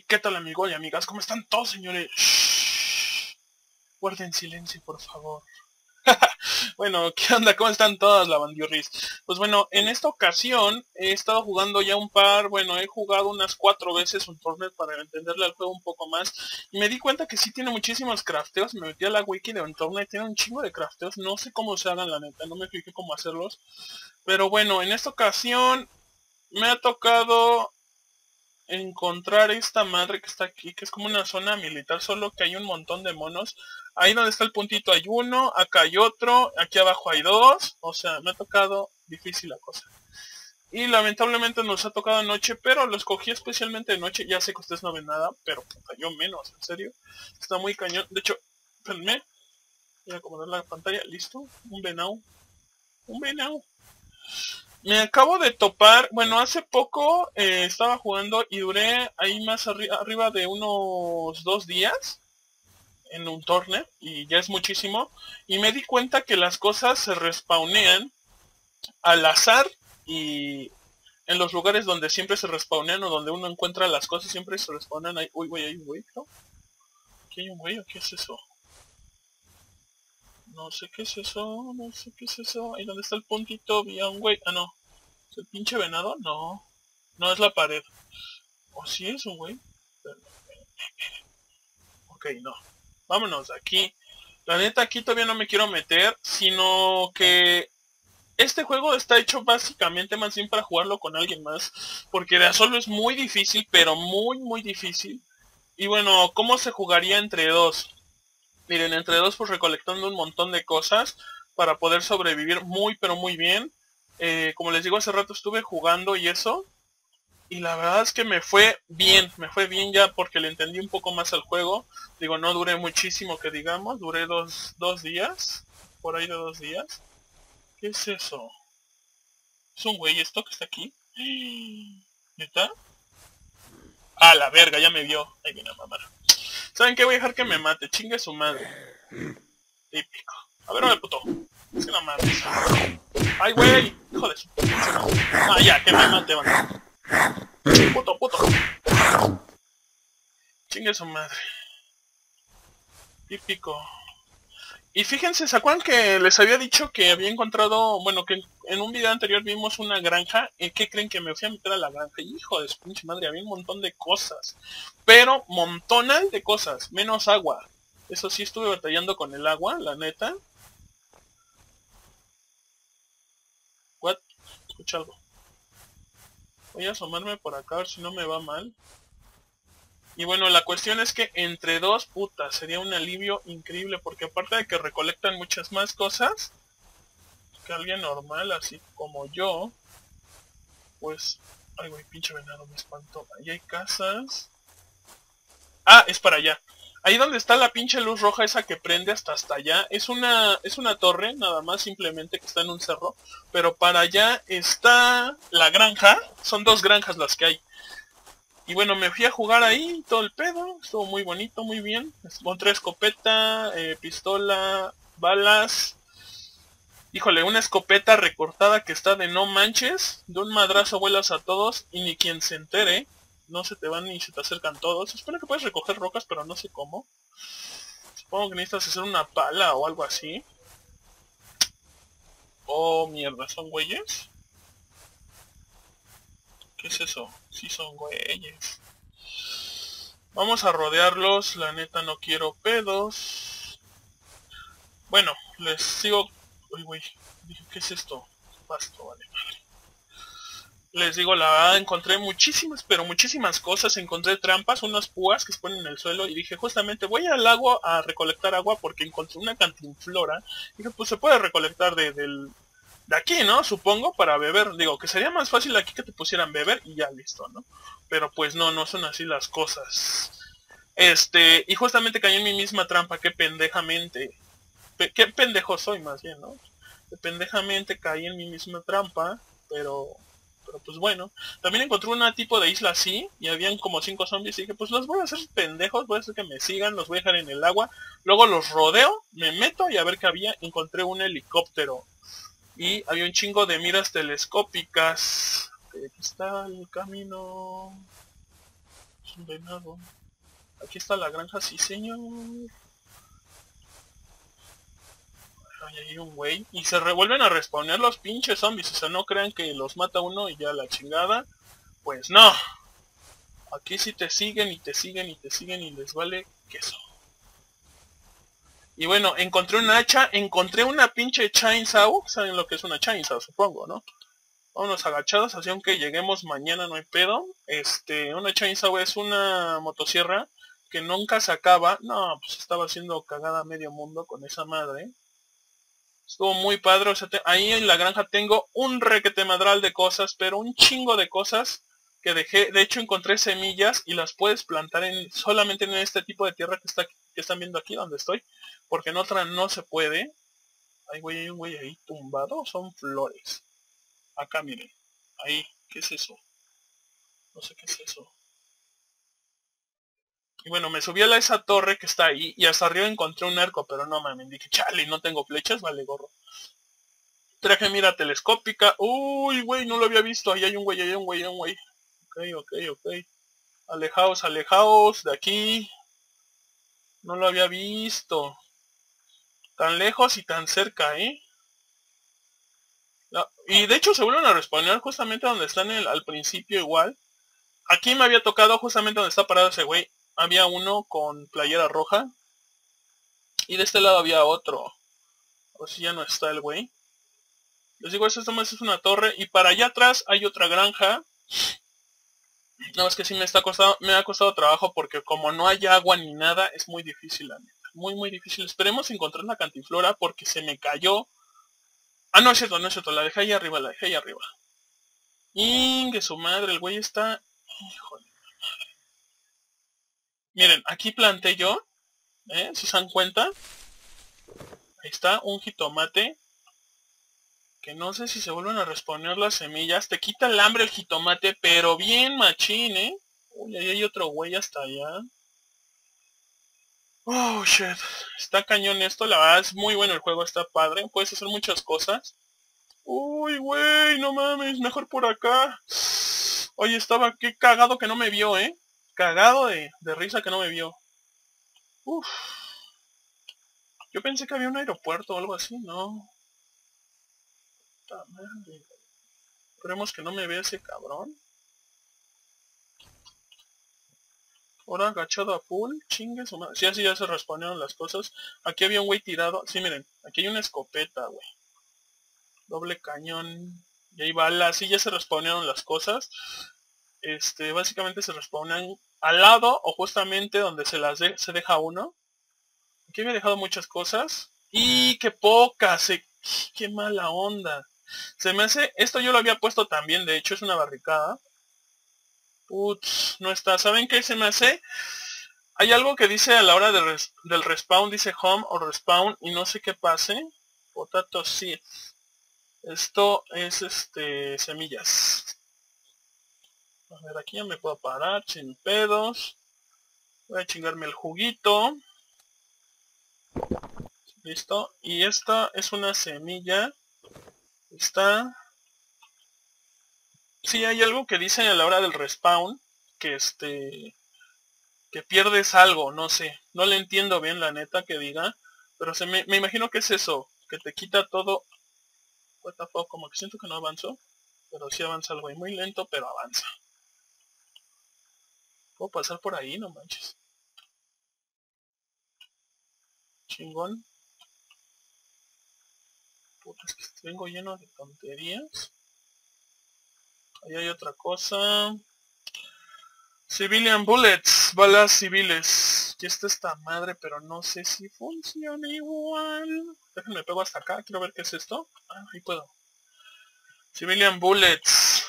¿Qué tal, amigos y amigas? ¿Cómo están todos, señores? Shh. Guarden silencio, por favor. Bueno, ¿qué onda? ¿Cómo están todas, la bandiurris? Pues bueno, en esta ocasión he estado jugando ya un par, bueno, he jugado unas 4 veces un torneo para entenderle al juego un poco más. Y me di cuenta que sí tiene muchísimos crafteos. Me metí a la wiki de un torneo y tiene un chingo de crafteos. No sé cómo se hagan, la neta, no me fijé cómo hacerlos. Pero bueno, en esta ocasión me ha tocado encontrar esta madre que está aquí, que es como una zona militar, solo que hay un montón de monos. Ahí donde está el puntito hay uno, acá hay otro, aquí abajo hay dos. O sea, me ha tocado difícil la cosa. Y lamentablemente nos ha tocado de noche, pero lo escogí especialmente de noche. Ya sé que ustedes no ven nada, pero puta, yo menos, en serio. Está muy cañón. De hecho, espérenme, voy a acomodar la pantalla. ¿Listo? Un venado. Un venado. Me acabo de topar, bueno, hace poco estaba jugando y duré ahí más arriba de unos 2 días en un torneo, y ya es muchísimo, y me di cuenta que las cosas se respawnean al azar, y en los lugares donde siempre se respawnean o donde uno encuentra las cosas siempre se respawnean ahí. Uy, güey, hay un güey, ¿no? ¿Aquí hay un güey o qué es eso? No sé qué es eso, no sé qué es eso. Ahí donde está el puntito vi a un güey. Ah, no. ¿Es el pinche venado? No. No, es la pared. ¿O sí es un güey? Ok, no. Vámonos de aquí. La neta, aquí todavía no me quiero meter, sino que este juego está hecho básicamente más bien para jugarlo con alguien más, porque de a solo es muy difícil, pero muy, muy difícil. Y bueno, ¿cómo se jugaría entre dos? Miren, entre dos pues recolectando un montón de cosas para poder sobrevivir muy, pero muy bien. Como les digo, hace rato estuve jugando y eso. Y la verdad es que me fue bien ya porque le entendí un poco más al juego. Digo, no duré muchísimo que digamos, duré dos días, por ahí de 2 días. ¿Qué es eso? ¿Es un güey esto que está aquí? ¿Neta? Ah, la verga, ya me vio. Ahí viene a mamar. ¿Saben qué? Voy a dejar que me mate, chingue su madre. Típico. A ver, no puto. Es que no mames. ¡Ay, güey! Hijo de su... Ah, ya, que me mate, van. Puto, puto. Chingue su madre. Típico. Y fíjense, ¿se acuerdan que les había dicho que había encontrado, bueno, que en un video anterior vimos una granja? ¿Y qué creen? Que me fui a meter a la granja? Hijo de su pinche madre, había un montón de cosas. Pero montonal de cosas, menos agua. Eso sí, estuve batallando con el agua, la neta. What? Escucha algo. Voy a asomarme por acá a ver si no me va mal. Y bueno, la cuestión es que entre dos, putas, sería un alivio increíble, porque aparte de que recolectan muchas más cosas que alguien normal, así como yo, pues... Ay, güey, pinche venado, me espantó. Ahí hay casas. Ah, es para allá. Ahí donde está la pinche luz roja esa que prende hasta allá, es una torre, nada más, simplemente que está en un cerro. Pero para allá está la granja. Son 2 granjas las que hay. Y bueno, me fui a jugar ahí, todo el pedo. Estuvo muy bonito, muy bien. Encontré escopeta, pistola, balas. Híjole, una escopeta recortada que está de no manches. De un madrazo vuelas a todos y ni quien se entere. No se te van ni se te acercan todos. Espero que puedes recoger rocas, pero no sé cómo. Supongo que necesitas hacer una pala o algo así. Oh, mierda, ¿son güeyes? ¿Qué es eso? Sí son güeyes. Vamos a rodearlos, la neta no quiero pedos. Bueno, les sigo... Uy, güey, dije, ¿qué es esto? Pasto, vale, madre. Les digo, la verdad, encontré muchísimas, pero muchísimas cosas. Encontré trampas, unas púas que se ponen en el suelo. Y dije, justamente, voy al lago a recolectar agua porque encontré una cantinflora. Y dije, pues se puede recolectar de aquí, ¿no? Supongo, para beber. Digo, que sería más fácil aquí que te pusieran beber y ya listo, ¿no? Pero pues no, no son así las cosas. Y justamente caí en mi misma trampa, qué pendejamente. Qué pendejo soy más bien, ¿no? Que pendejamente caí en mi misma trampa, pero pues bueno. También encontré un tipo de isla así, y habían como 5 zombies, y dije, pues los voy a hacer pendejos, voy a hacer que me sigan, los voy a dejar en el agua. Luego los rodeo, me meto y a ver qué había. Encontré un helicóptero. Y había un chingo de miras telescópicas. Aquí está el camino. Es un venado. Aquí está la granja, sí señor. Ahí hay un güey. Y se revuelven a respawnear los pinches zombies. O sea, no crean que los mata uno y ya la chingada. Pues no. Aquí sí te siguen y te siguen y te siguen y les vale queso. Y bueno, encontré un hacha, encontré una pinche chainsaw. ¿Saben lo que es una chainsaw? Supongo, ¿no? Vámonos agachados, así aunque lleguemos mañana no hay pedo. Una chainsaw es una motosierra que nunca se acaba. No, pues estaba haciendo cagada a medio mundo con esa madre. Estuvo muy padre, o sea, ahí en la granja tengo un requete madral de cosas, pero un chingo de cosas que dejé. De hecho encontré semillas y las puedes plantar solamente en este tipo de tierra que están viendo aquí donde estoy, porque en otra no se puede. Hay un güey ahí tumbado, son flores. Acá miren, ahí, ¿qué es eso? No sé qué es eso. Y bueno, me subí a esa torre que está ahí y hasta arriba encontré un arco, pero no mames, dije, chale, no tengo flechas, vale gorro. Traje mira telescópica. Uy, güey, no lo había visto. Ahí hay un güey, ahí hay un güey, ahí hay un güey. Ok. Alejaos, alejaos de aquí. No lo había visto. Tan lejos y tan cerca, ¿eh? Y de hecho se vuelven a respawnear justamente donde están al principio igual. Aquí me había tocado justamente donde está parado ese güey. Había uno con playera roja. Y de este lado había otro. O si ya no está el güey. Les digo, esto más es una torre. Y para allá atrás hay otra granja. No, es que sí me ha costado trabajo porque como no hay agua ni nada, es muy difícil, la neta. Muy difícil. Esperemos encontrar la cantiflora porque se me cayó. Ah, no es cierto, no es cierto. La dejé ahí arriba, la dejé ahí arriba. Que su madre, el güey está... Híjole. Miren, aquí planté yo. Si se dan cuenta. Ahí está, un jitomate. Que no sé si se vuelven a respawnear las semillas. Te quita el hambre el jitomate, pero bien machín, ¿eh? Uy, ahí hay otro güey hasta allá. Oh, shit. Está cañón esto, la verdad es muy bueno el juego, está padre. Puedes hacer muchas cosas. Uy, güey, no mames, mejor por acá. Oye, estaba, qué cagado que no me vio, ¿eh? Cagado de risa que no me vio. Uf. Yo pensé que había un aeropuerto o algo así, no. Puta madre. Esperemos que no me vea ese cabrón. Ahora agachado a full, chingue su madre. Sí, así ya se respondieron las cosas. Aquí había un güey tirado. Sí, miren, aquí hay una escopeta, güey. Doble cañón. Y hay balas. Sí, ya se respawnearon las cosas. Básicamente se respawnan al lado o justamente donde se deja uno. Aquí había dejado muchas cosas. Y qué pocas. Qué mala onda. Se me hace... Esto yo lo había puesto también. De hecho es una barricada. Putz, no está. ¿Saben qué se me hace? Hay algo que dice a la hora del respawn. Dice home o respawn. Y no sé qué pase. Potato seed. Esto es semillas. A ver, aquí ya me puedo parar sin pedos. Voy a chingarme el juguito. Listo. Y esta es una semilla. Está... Sí, hay algo que dice a la hora del respawn. Que que pierdes algo, no sé. No le entiendo bien la neta que diga. Pero me imagino que es eso. Que te quita todo. What the fuck, como que siento que no avanzo. Pero sí avanza algo. Y muy lento, pero avanza. ¿Puedo pasar por ahí? No manches. Chingón. Puta, es que vengo lleno de tonterías. Ahí hay otra cosa. Civilian bullets, balas civiles. Aquí está esta madre, pero no sé si funciona igual. Déjenme pego hasta acá, quiero ver qué es esto. Ah, ahí puedo. Civilian bullets.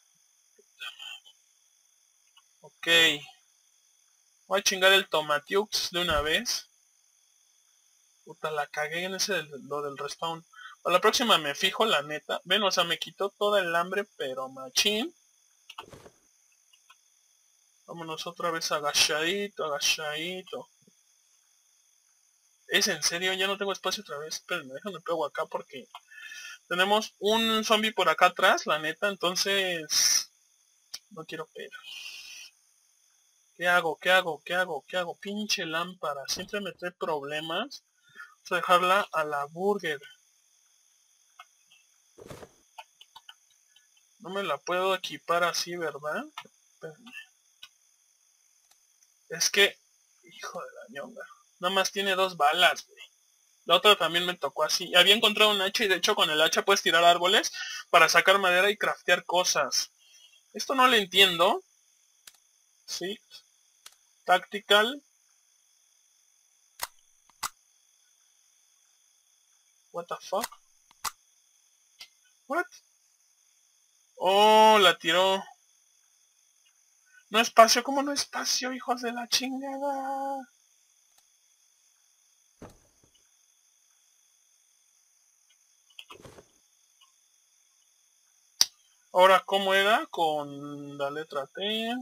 Ok. Voy a chingar el tomatiux de una vez. Puta, la cagué en lo del respawn. A la próxima me fijo, la neta. Ven, o sea, me quitó toda el hambre, pero machín. Vámonos otra vez agachadito, agachadito. ¿Es en serio? Ya no tengo espacio otra vez. Espérenme, déjame pego acá porque... Tenemos un zombie por acá atrás, la neta, entonces... No quiero pedos. ¿Qué hago? ¿Qué hago? ¿Qué hago? ¿Qué hago? Pinche lámpara. Siempre me trae problemas. Vamos a dejarla a la burger. No me la puedo equipar así, ¿verdad? Espérame. Es que... Hijo de la ñonga. Nada más tiene 2 balas, güey. La otra también me tocó así. Había encontrado un hacha y de hecho con el hacha puedes tirar árboles para sacar madera y craftear cosas. Esto no lo entiendo. Sí. Tactical. What the fuck? What? Oh, la tiró. No espacio, ¿cómo no espacio, hijos de la chingada? Ahora, ¿cómo era? Con la letra T.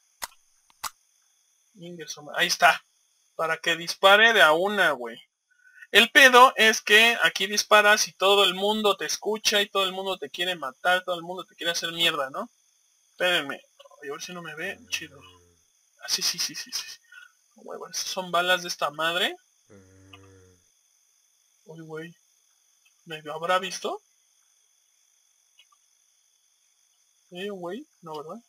Ahí está. Para que dispare de a una, güey. El pedo es que aquí disparas y todo el mundo te escucha y todo el mundo te quiere matar, todo el mundo te quiere hacer mierda, ¿no? Espérenme. A ver si no me ve. Chido. Ah, sí. Bueno, estas son balas de esta madre. Uy, güey. ¿Me habrá visto? Güey. No, ¿verdad?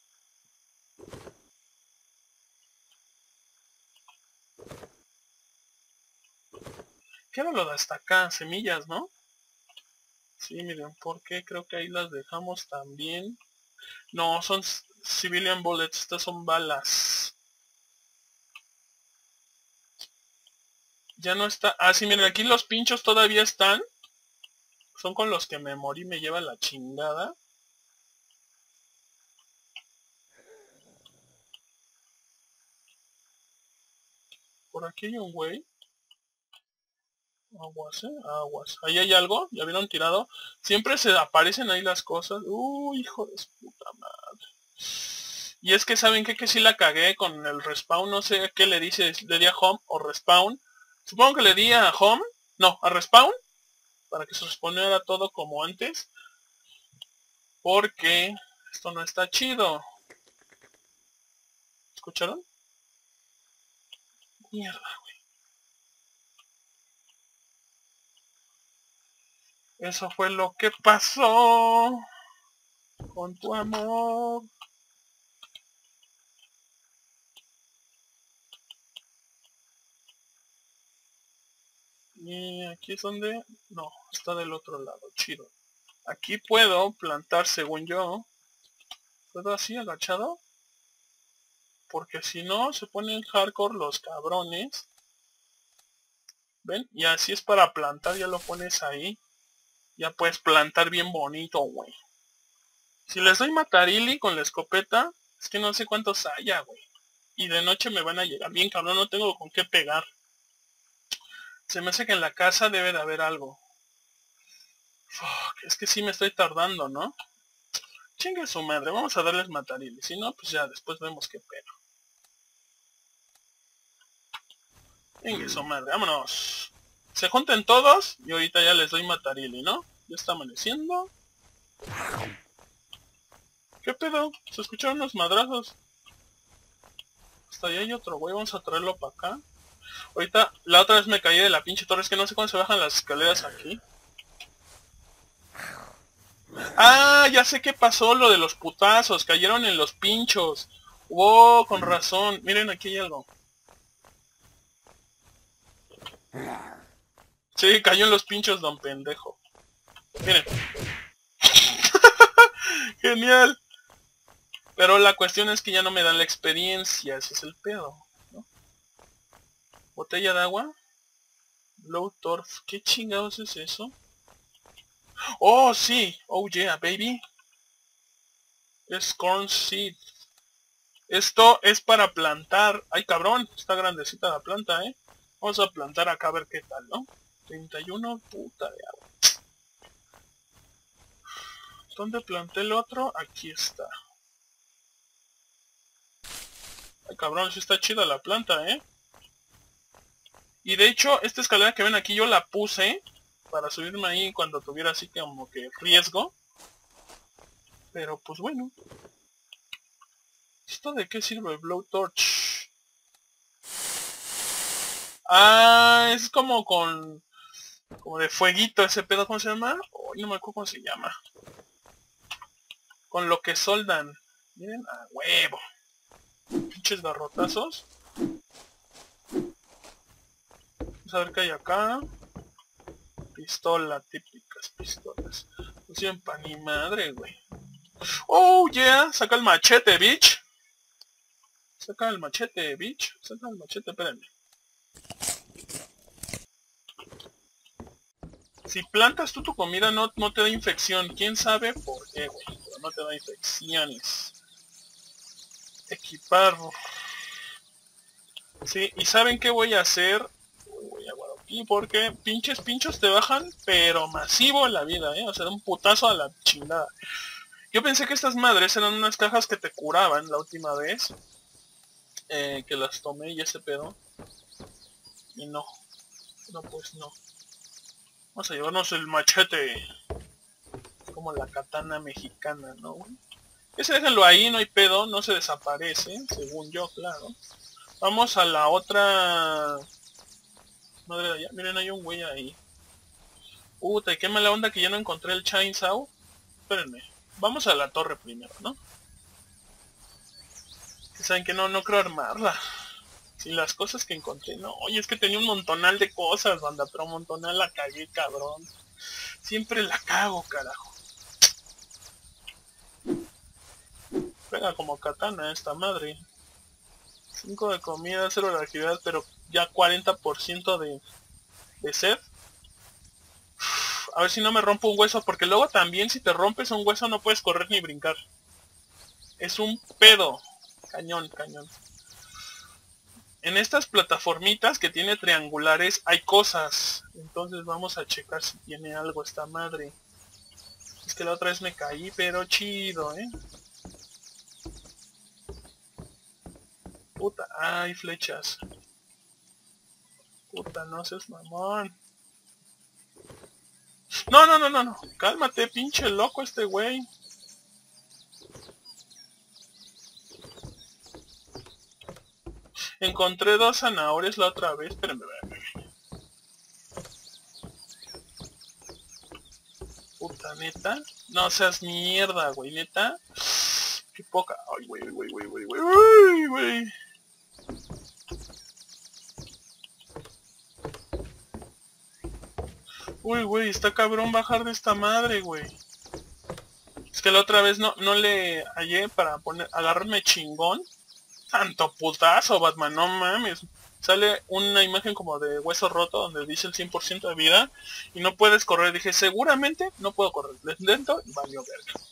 ¿Qué era lo de hasta acá? Semillas, ¿no? Sí, miren, ¿por qué? Creo que ahí las dejamos también. No, son civilian bullets. Estas son balas. Ya no está... Ah, sí, miren, aquí los pinchos todavía están. Son con los que me morí, me lleva la chingada. Por aquí hay un güey. Aguas, aguas. Ahí hay algo, ya vieron tirado. Siempre se aparecen ahí las cosas. Uy, hijo de su puta madre. Y es que saben qué? Que sí la cagué con el respawn. No sé qué le dice, le di a home o respawn. Supongo que le di a home. No, a respawn. Para que se respondiera todo como antes. Porque esto no está chido. ¿Escucharon? Mierda, güey. Eso fue lo que pasó con tu amor. Y aquí es donde... No, está del otro lado, chido. Aquí puedo plantar según yo. ¿Puedo así agachado? Porque si no, se ponen hardcore los cabrones. ¿Ven? Y así es para plantar, ya lo pones ahí. Ya puedes plantar bien bonito, güey. Si les doy matarili con la escopeta, es que no sé cuántos haya, güey. Y de noche me van a llegar bien, cabrón, no tengo con qué pegar. Se me hace que en la casa debe de haber algo. Fuck, es que sí me estoy tardando, ¿no? Chingue su madre, vamos a darles matarili. Si no, pues ya después vemos qué pedo. Chingue su madre, vámonos. Se junten todos y ahorita ya les doy matarili, ¿no? Ya está amaneciendo. ¿Qué pedo? Se escucharon unos madrazos. Hasta allá hay otro güey, vamos a traerlo para acá. Ahorita, la otra vez me caí de la pinche torre, es que no sé cuándo se bajan las escaleras aquí. Ah, ya sé qué pasó, lo de los putazos, cayeron en los pinchos. Wow, con razón. Miren, aquí hay algo. Sí, cayó en los pinchos, don pendejo. Miren. Genial. Pero la cuestión es que ya no me dan la experiencia, ese es el pedo, ¿no? Botella de agua. Low Torf. ¿Qué chingados es eso? Oh, sí. Oh, yeah, baby. Es corn seed. Esto es para plantar. Ay, cabrón. Está grandecita la planta, ¿eh? Vamos a plantar acá a ver qué tal, ¿no? 31, puta de agua. ¿Dónde planté el otro? Aquí está. Ay, cabrón, sí está chida la planta, ¿eh? Y de hecho, esta escalera que ven aquí yo la puse para subirme ahí cuando tuviera así como que riesgo. Pero pues bueno. ¿Esto de qué sirve? Blowtorch. Ah, es como con... como de fueguito ese pedo, ¿cómo se llama? Oh, no me acuerdo cómo se llama. Con lo que soldan. Miren, a huevo. Pinches garrotazos. Vamos a ver qué hay acá. Pistola, típicas pistolas. No sirven pa' ni madre, güey. Oh, yeah. Saca el machete, bitch. Saca el machete, bitch. Saca el machete, espérenme. Si plantas tú tu comida no te da infección. ¿Quién sabe por qué, güey? Pero no te da infecciones. Equipar. Sí, ¿y saben qué voy a hacer? Voy a guardar aquí porque pinches pinchos te bajan, pero masivo en la vida, ¿eh? O sea, da un putazo a la chingada. Yo pensé que estas madres eran unas cajas que te curaban la última vez. Que las tomé y ese pedo. Y no. No, pues no. Vamos a llevarnos el machete. Como la katana mexicana, ¿no, güey? Ese déjenlo ahí, no hay pedo, no se desaparece, según yo, claro. Vamos a la otra... Madre de allá, miren, hay un güey ahí. Puta, y qué mala onda que ya no encontré el chainsaw. Espérenme, vamos a la torre primero, ¿no? Que saben que no creo armarla. Si las cosas que encontré, no. Oye, es que tenía un montonal de cosas, banda, pero un montonal la cagué, cabrón. Siempre la cago, carajo. Pega como katana esta madre. 5 de comida, 0 de actividad, pero ya 40% de sed. A ver si no me rompo un hueso, porque luego también si te rompes un hueso no puedes correr ni brincar. Es un pedo. Cañón, cañón. En estas plataformitas que tiene triangulares hay cosas. Entonces vamos a checar si tiene algo esta madre. Es que la otra vez me caí, pero chido, ¿eh? Puta, hay flechas. Puta, no seas mamón. No. Cálmate, pinche loco este güey. Encontré 2 zanahorias la otra vez. Espérenme. Puta, neta. No seas mierda, güey, neta. Qué poca. Ay, güey. Uy, güey, está cabrón bajar de esta madre, güey. Es que la otra vez no le hallé para agarrarme chingón. Tanto putazo, Batman, no mames. Sale una imagen como de hueso roto donde dice el 100% de vida y no puedes correr. Dije, seguramente no puedo correr. Le intento y valió verga.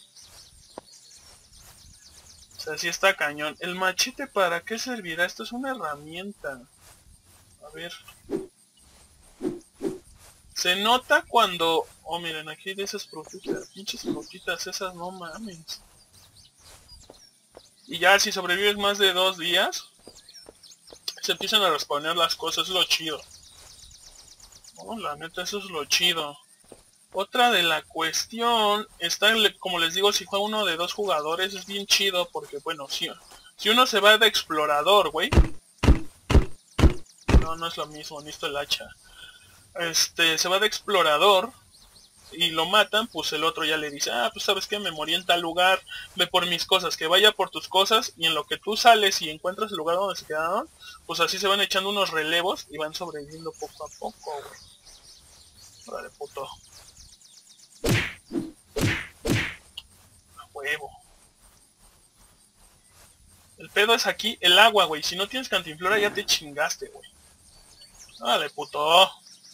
O sea, sí está cañón. ¿El machete para qué servirá? Esto es una herramienta. A ver. Se nota cuando... Oh, miren, aquí de esas frutitas. Pinches frutitas esas, no mames. Y ya si sobrevives más de 2 días, se empiezan a responder las cosas, es lo chido. No, la neta, eso es lo chido. Otra de la cuestión está, como les digo, si juega uno de 2 jugadores es bien chido porque, bueno, si uno se va de explorador, güey. No es lo mismo, necesito el hacha. Se va de explorador y lo matan, pues el otro ya le dice, pues sabes que me morí en tal lugar, ve por mis cosas, que vaya por tus cosas, y en lo que tú sales y encuentras el lugar donde se quedaron, pues así se van echando unos relevos y van sobreviviendo poco a poco, güey. Órale, puto. A huevo. El pedo es aquí el agua, güey. Si no tienes cantinflora ya te chingaste, güey. Órale, puto.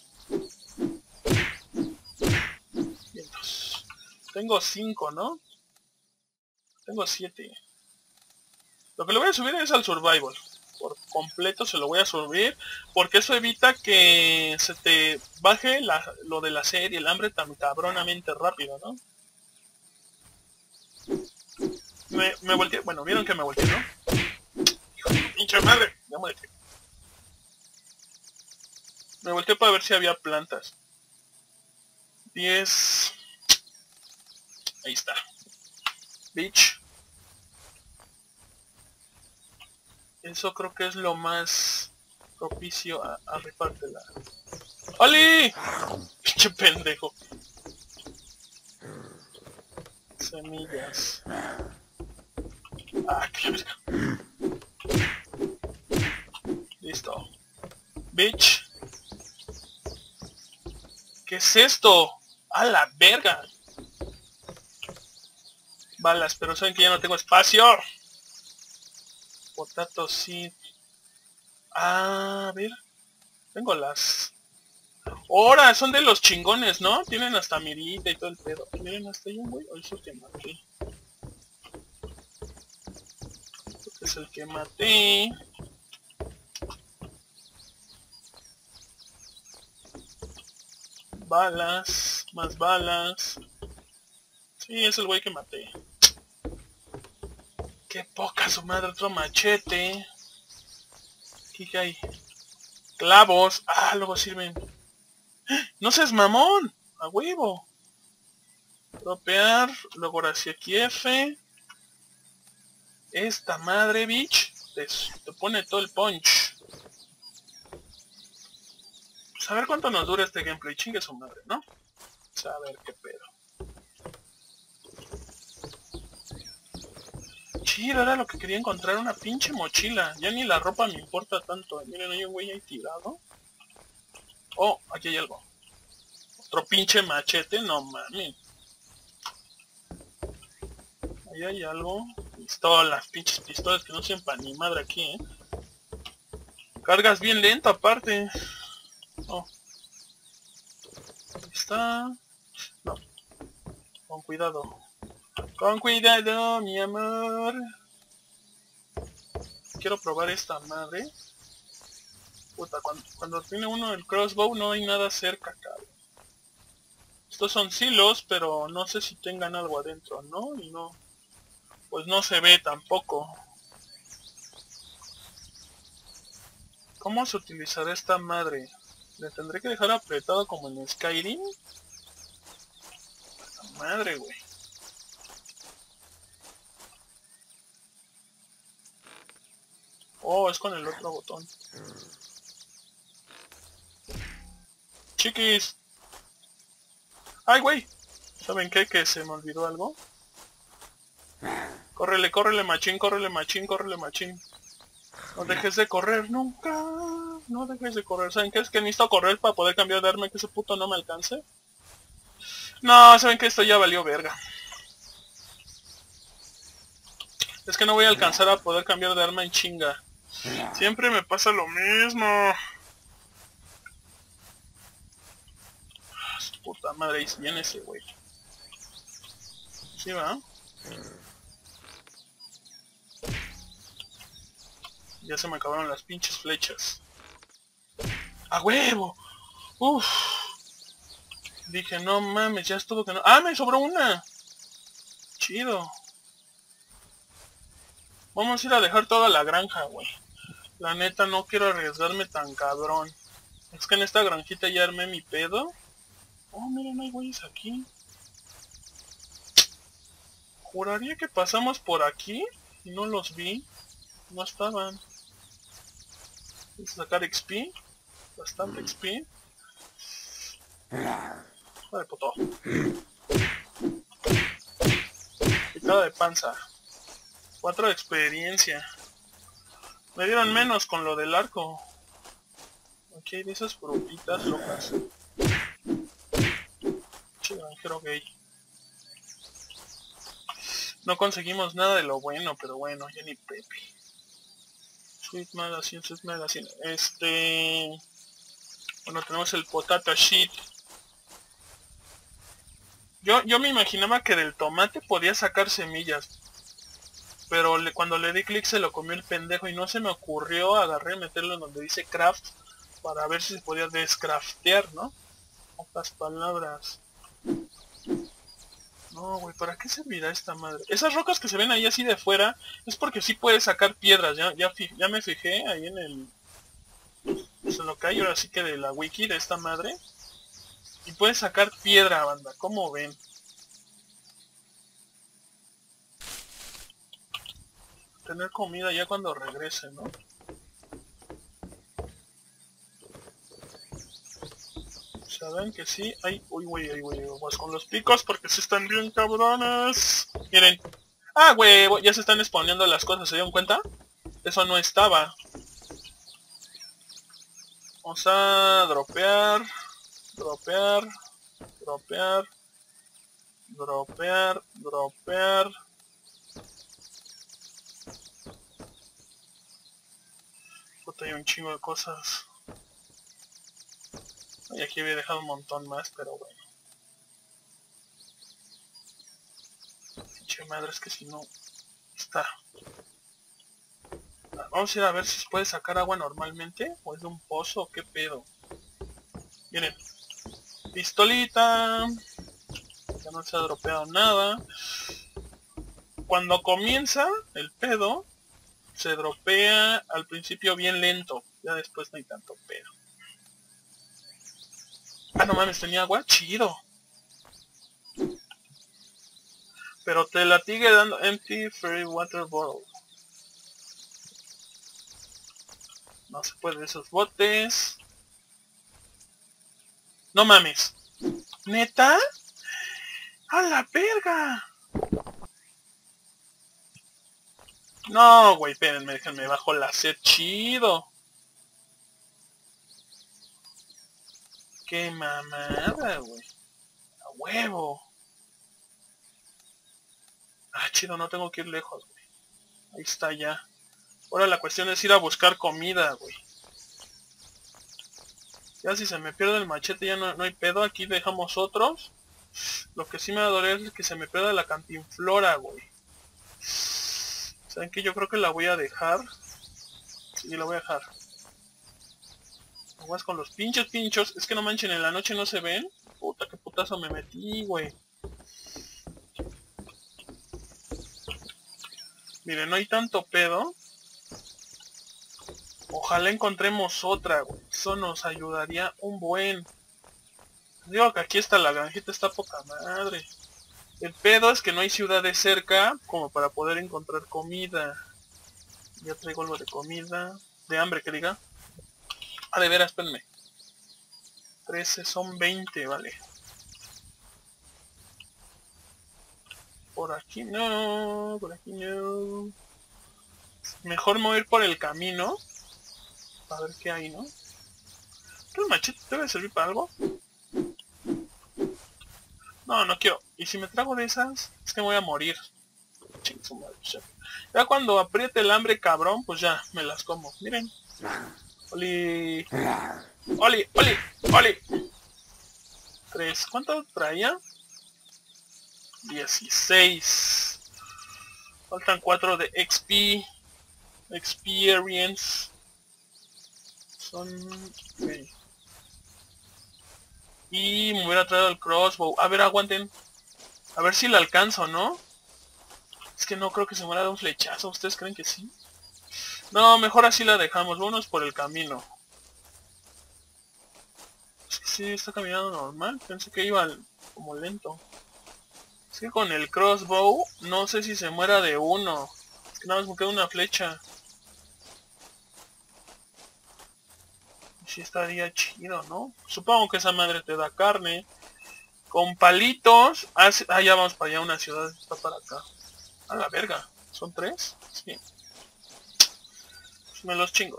Vientos. Tengo 5, ¿no? Tengo 7. Lo que le voy a subir es al survival. Por completo se lo voy a subir. Porque eso evita que se te baje lo de la sed y el hambre tan cabronamente rápido, ¿no? Me volteé. Bueno, vieron que me volteé, ¿no? Hijo de pinche madre. Ya muérete. Me volteé para ver si había plantas. 10. Ahí está. Bitch. Eso creo que es lo más propicio a rifártela. ¡Oli! Pinche pendejo. Semillas. Ah, qué la verga. Listo. Bitch. ¿Qué es esto? ¡A la verga! Balas, pero saben que ya no tengo espacio. Potato seed. Ah, a ver. Tengo las... ¡Ahora! Son de los chingones, ¿no? Tienen hasta mirita y todo el pedo. Miren, hasta ahí un güey. O eso que maté. Este es el que maté. Balas. Más balas. Sí, es el güey que maté. ¡Qué poca su madre! Otro machete. ¿Qué hay? Clavos. Ah, luego sirven. ¡No seas mamón! ¡A huevo! Dropear. Luego ahora sí aquí F. Esta madre, bitch. Te pone todo el punch. Pues a ver cuánto nos dura este gameplay. Chingue su madre, ¿no? Pues a ver qué pedo. Chido, era lo que quería encontrar. Una pinche mochila. Ya ni la ropa me importa tanto. Miren, hay un güey ahí tirado. Oh, aquí hay algo. Otro pinche machete. No mames. Ahí hay algo. Pistolas, pinches pistolas que no sean pa' ni madre aquí, ¿eh? Cargas bien lento aparte. Oh. Ahí está. No. Con cuidado. Con cuidado, mi amor. Quiero probar esta madre. Puta, cuando tiene uno el crossbow no hay nada cerca, cabrón. Estos son silos, pero no sé si tengan algo adentro, ¿no? Y no. Pues no se ve tampoco. ¿Cómo se utilizará esta madre? ¿Le tendré que dejar apretado como en Skyrim? La madre, güey. Oh, es con el otro botón. Chiquis. ¡Ay, güey! ¿Saben qué? Que se me olvidó algo. Córrele, córrele, machín, córrele, machín, córrele, machín. No dejes de correr nunca. No dejes de correr. ¿Saben qué? Es que necesito correr para poder cambiar de arma, que ese puto no me alcance. No, ¿saben qué? Esto ya valió verga. Es que no voy a alcanzar a poder cambiar de arma en chinga. Siempre me pasa lo mismo. Su puta madre, ahí viene ese güey. ¿Sí va? Ya se me acabaron las pinches flechas. ¡A huevo! Uff. Dije, no mames, ya estuvo que no... ¡Ah, me sobró una! Chido. Vamos a ir a dejar toda la granja, güey. La neta, no quiero arriesgarme tan cabrón. Es que en esta granjita ya armé mi pedo. Oh, miren, hay güeyes aquí. Juraría que pasamos por aquí y no los vi. No estaban. Voy a sacar XP. Bastante XP. Joder, puto. Picada de panza. 4 de experiencia. Me dieron menos con lo del arco. Ok, de esas frutitas locas. Che, granjero gay. No conseguimos nada de lo bueno, pero bueno, ya ni pepe. Sweet Magazine, Sweet Magazine. Bueno, tenemos el potato sheet. Yo me imaginaba que del tomate podía sacar semillas. Pero cuando le di clic se lo comió el pendejo y no se me ocurrió, agarré y meterlo en donde dice craft para ver si se podía descraftear, ¿no? Pocas palabras. No, güey, ¿para qué servirá esta madre? Esas rocas que se ven ahí así de fuera es porque sí puedes sacar piedras, ya me fijé ahí en el... Pues en lo que hay ahora sí que de la wiki de esta madre. Y puedes sacar piedra, banda, ¿cómo ven? Tener comida ya cuando regrese, ¿no? ¿Saben que sí? Ay, uy, vamos con los picos porque sí están bien cabrones. Miren. Ah, güey, ya se están exponiendo las cosas, ¿se dieron cuenta? Eso no estaba. Vamos a dropear, dropear, dropear, dropear, dropear. Puta, hay un chingo de cosas. Y aquí había dejado un montón más, pero bueno. Pinche madre, es que si no... Está. Vamos a ir a ver si se puede sacar agua normalmente. O es de un pozo, ¿qué pedo? Miren. Pistolita. Ya no se ha dropeado nada. Cuando comienza el pedo, se dropea al principio bien lento. Ya después no hay tanto pedo. Ah, no mames, tenía agua. Chido. Pero te la sigue dando empty free water bottle. No se puede esos botes. No mames. ¿Neta? ¡A la verga! No, güey, espérenme, déjenme bajo la sed. Chido. Qué mamada, güey. A huevo. Ah, chido, no tengo que ir lejos, güey. Ahí está ya. Ahora la cuestión es ir a buscar comida, güey. Ya si se me pierde el machete ya no hay pedo. Aquí dejamos otros. Lo que sí me va a doler es que se me pierda la cantinflora, güey. ¿Saben qué? Yo creo que la voy a dejar. Sí, la voy a dejar. Aguas con los pinches pinchos. Es que no manchen, en la noche no se ven. Puta, qué putazo me metí, güey. Miren, no hay tanto pedo. Ojalá encontremos otra, güey. Eso nos ayudaría un buen. Digo que aquí está la granjita, está poca madre. El pedo es que no hay ciudades cerca como para poder encontrar comida. Ya traigo algo de comida. De hambre, que diga. Ah, de veras, espérenme. 13 son 20, vale. Por aquí no, por aquí no. Mejor mover por el camino. A ver qué hay, ¿no? ¿El machete debe servir para algo? No, no quiero. Y si me trago de esas, es que me voy a morir. Ya cuando apriete el hambre, cabrón, pues ya, me las como. Miren. Oli. Oli, oli, oli. 3. ¿Cuánto traía? 16. Faltan 4 de XP. Experience. Son... Okay. Y me hubiera traído el crossbow. A ver, aguanten. A ver si la alcanzo, ¿no? Es que no creo que se muera de un flechazo. ¿Ustedes creen que sí? No, mejor así la dejamos. Vámonos por el camino. Es que sí, está caminando normal. Pensé que iba como lento. Es que con el crossbow no sé si se muera de uno. Es que nada más me queda una flecha. Y sí estaría chido, ¿no? Supongo que esa madre te da carne. Con palitos. Ah, ya vamos para allá, una ciudad está para acá. A la verga. ¿Son 3? Sí. Pues me los chingo.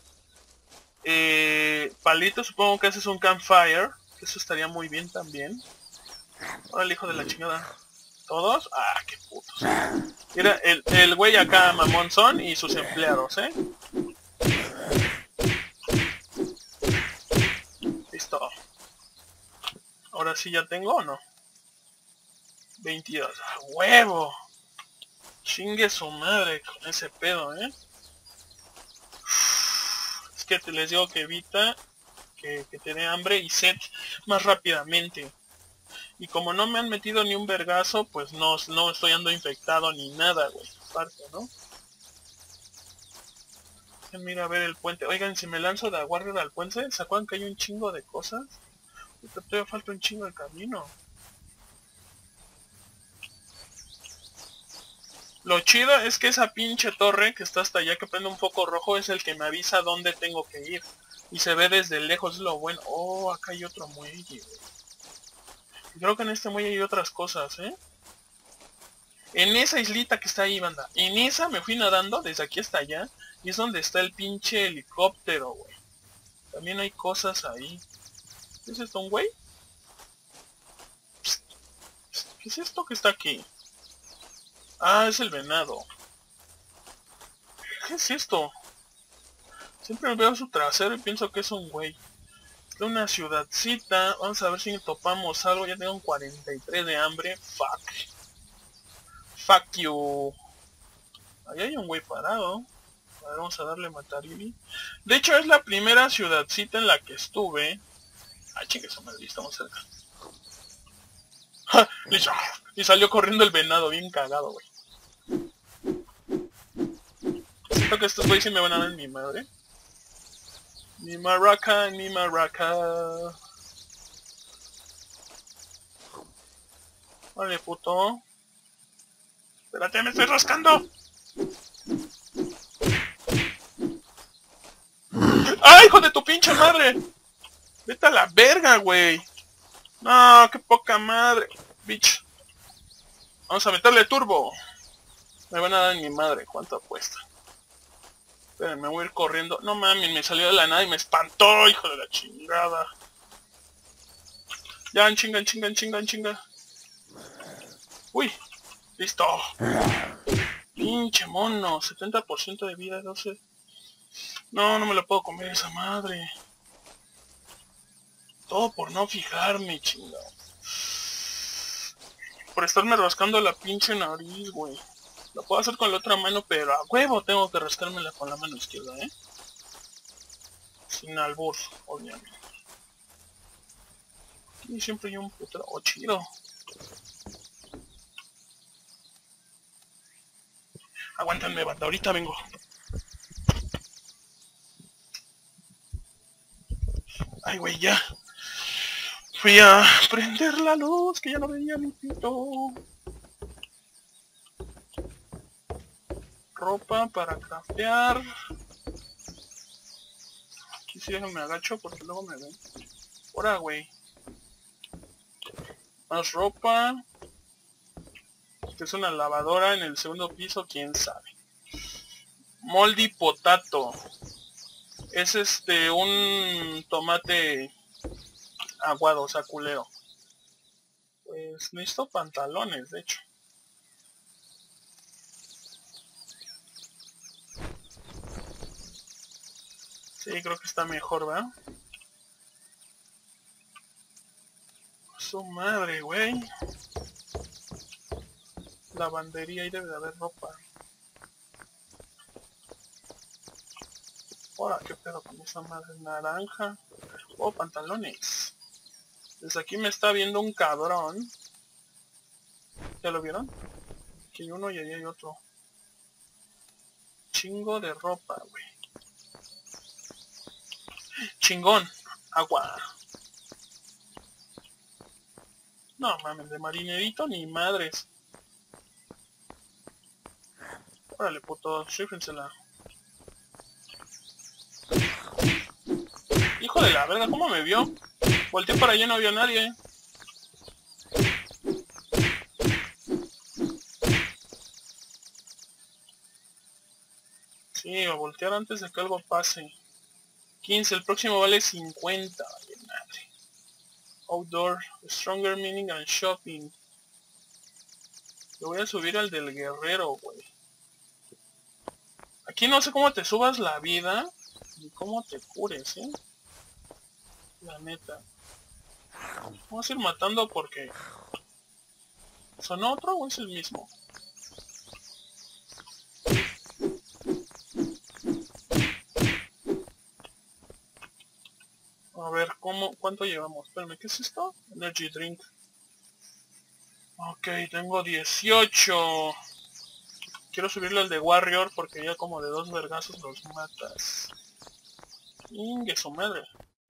Palitos, supongo que haces un campfire. Que eso estaría muy bien también. Ahora el hijo de la chingada. ¿Todos? Ah, qué putos. Mira, el güey acá mamón son y sus empleados, ¿eh? Listo. Ahora sí ya tengo o no. 22. ¡A huevo! Chingue su madre con ese pedo, ¿eh? Es que les digo que evita que te dé hambre y sed más rápidamente. Y como no me han metido ni un vergazo, pues no estoy ando infectado ni nada, güey. Aparte, ¿no? Mira a ver el puente. Oigan, si me lanzo de Warrior al puente, ¿se acuerdan que hay un chingo de cosas? Todavía falta un chingo de camino. Lo chido es que esa pinche torre que está hasta allá que prende un foco rojo es el que me avisa dónde tengo que ir. Y se ve desde lejos, es lo bueno. Oh, acá hay otro muelle, güey. Creo que en este muelle hay otras cosas, ¿eh? En esa islita que está ahí, banda. En esa me fui nadando desde aquí hasta allá. Y es donde está el pinche helicóptero, güey. También hay cosas ahí. ¿Qué es esto, un güey? Psst, psst, ¿qué es esto que está aquí? Ah, es el venado. ¿Qué es esto? Siempre veo su trasero y pienso que es un güey. De una ciudadcita. Vamos a ver si topamos algo. Ya tengo un 43 de hambre. Fuck. Fuck you. Ahí hay un güey parado. A ver, vamos a darle matarili. De hecho es la primera ciudadcita en la que estuve. Ah, chingue su madre, estamos cerca. Y salió corriendo el venado, bien cagado, güey. Siento que estos güeyes sí me van a dar en mi madre. Mi maraca, mi maraca. Vale, puto. Espérate, me estoy rascando. ¡Ay, hijo de tu pinche madre! Vete a la verga, güey. No, qué poca madre. Bitch. Vamos a meterle turbo. Me van a dar en mi madre. ¿Cuánto apuesta? Esperen, me voy a ir corriendo. No mames, me salió de la nada y me espantó, hijo de la chingada. Ya, en chinga, en chinga, en chinga, en chinga. Uy, listo. Pinche mono, 70% de vida, 12. No, no me lo puedo comer esa madre. Todo por no fijarme, chingado. Por estarme rascando la pinche nariz, güey. Lo puedo hacer con la otra mano, pero a huevo tengo que rascármela con la mano izquierda, ¿eh? Sin albur, obviamente. Y siempre hay un puto... Oh, chido. Aguántenme, banda, ahorita vengo. Ay, güey, ya. Fui a prender la luz, que ya no veía mi pito. Ropa para craftear. Aquí sí déjenme agacho porque luego me ven. Ahora, güey. Más ropa. Esta es una lavadora en el segundo piso, quién sabe. Moldy potato. Es un tomate aguado, o sea, culero. Pues necesito pantalones, de hecho. Sí, creo que está mejor, ¿verdad? Su madre, güey. Lavandería, ahí debe de haber ropa. Ahora, qué pedo con esa madre naranja. Oh, pantalones. Desde aquí me está viendo un cabrón. ¿Ya lo vieron? Aquí hay uno y ahí hay otro. Chingo de ropa, güey. Chingón. Agua. No mames, de marinerito ni madres. Órale, puto, rífensela. Hijo de la verga, ¿cómo me vio? Volteé para allá y no vio a nadie. Sí, a voltear antes de que algo pase. 15, el próximo vale 50. Vale, madre. Outdoor, Stronger Meaning and Shopping. Le voy a subir al del guerrero, güey. Aquí no sé cómo te subas la vida, ni cómo te cures, ¿eh? La neta. Vamos a ir matando porque... ¿Sonó otro o es el mismo? A ver, ¿cuánto llevamos? Espérame, ¿qué es esto? Energy Drink. Ok, tengo 18. Quiero subirle al de Warrior porque ya como de 2 vergazos los matas. Ingue su madre.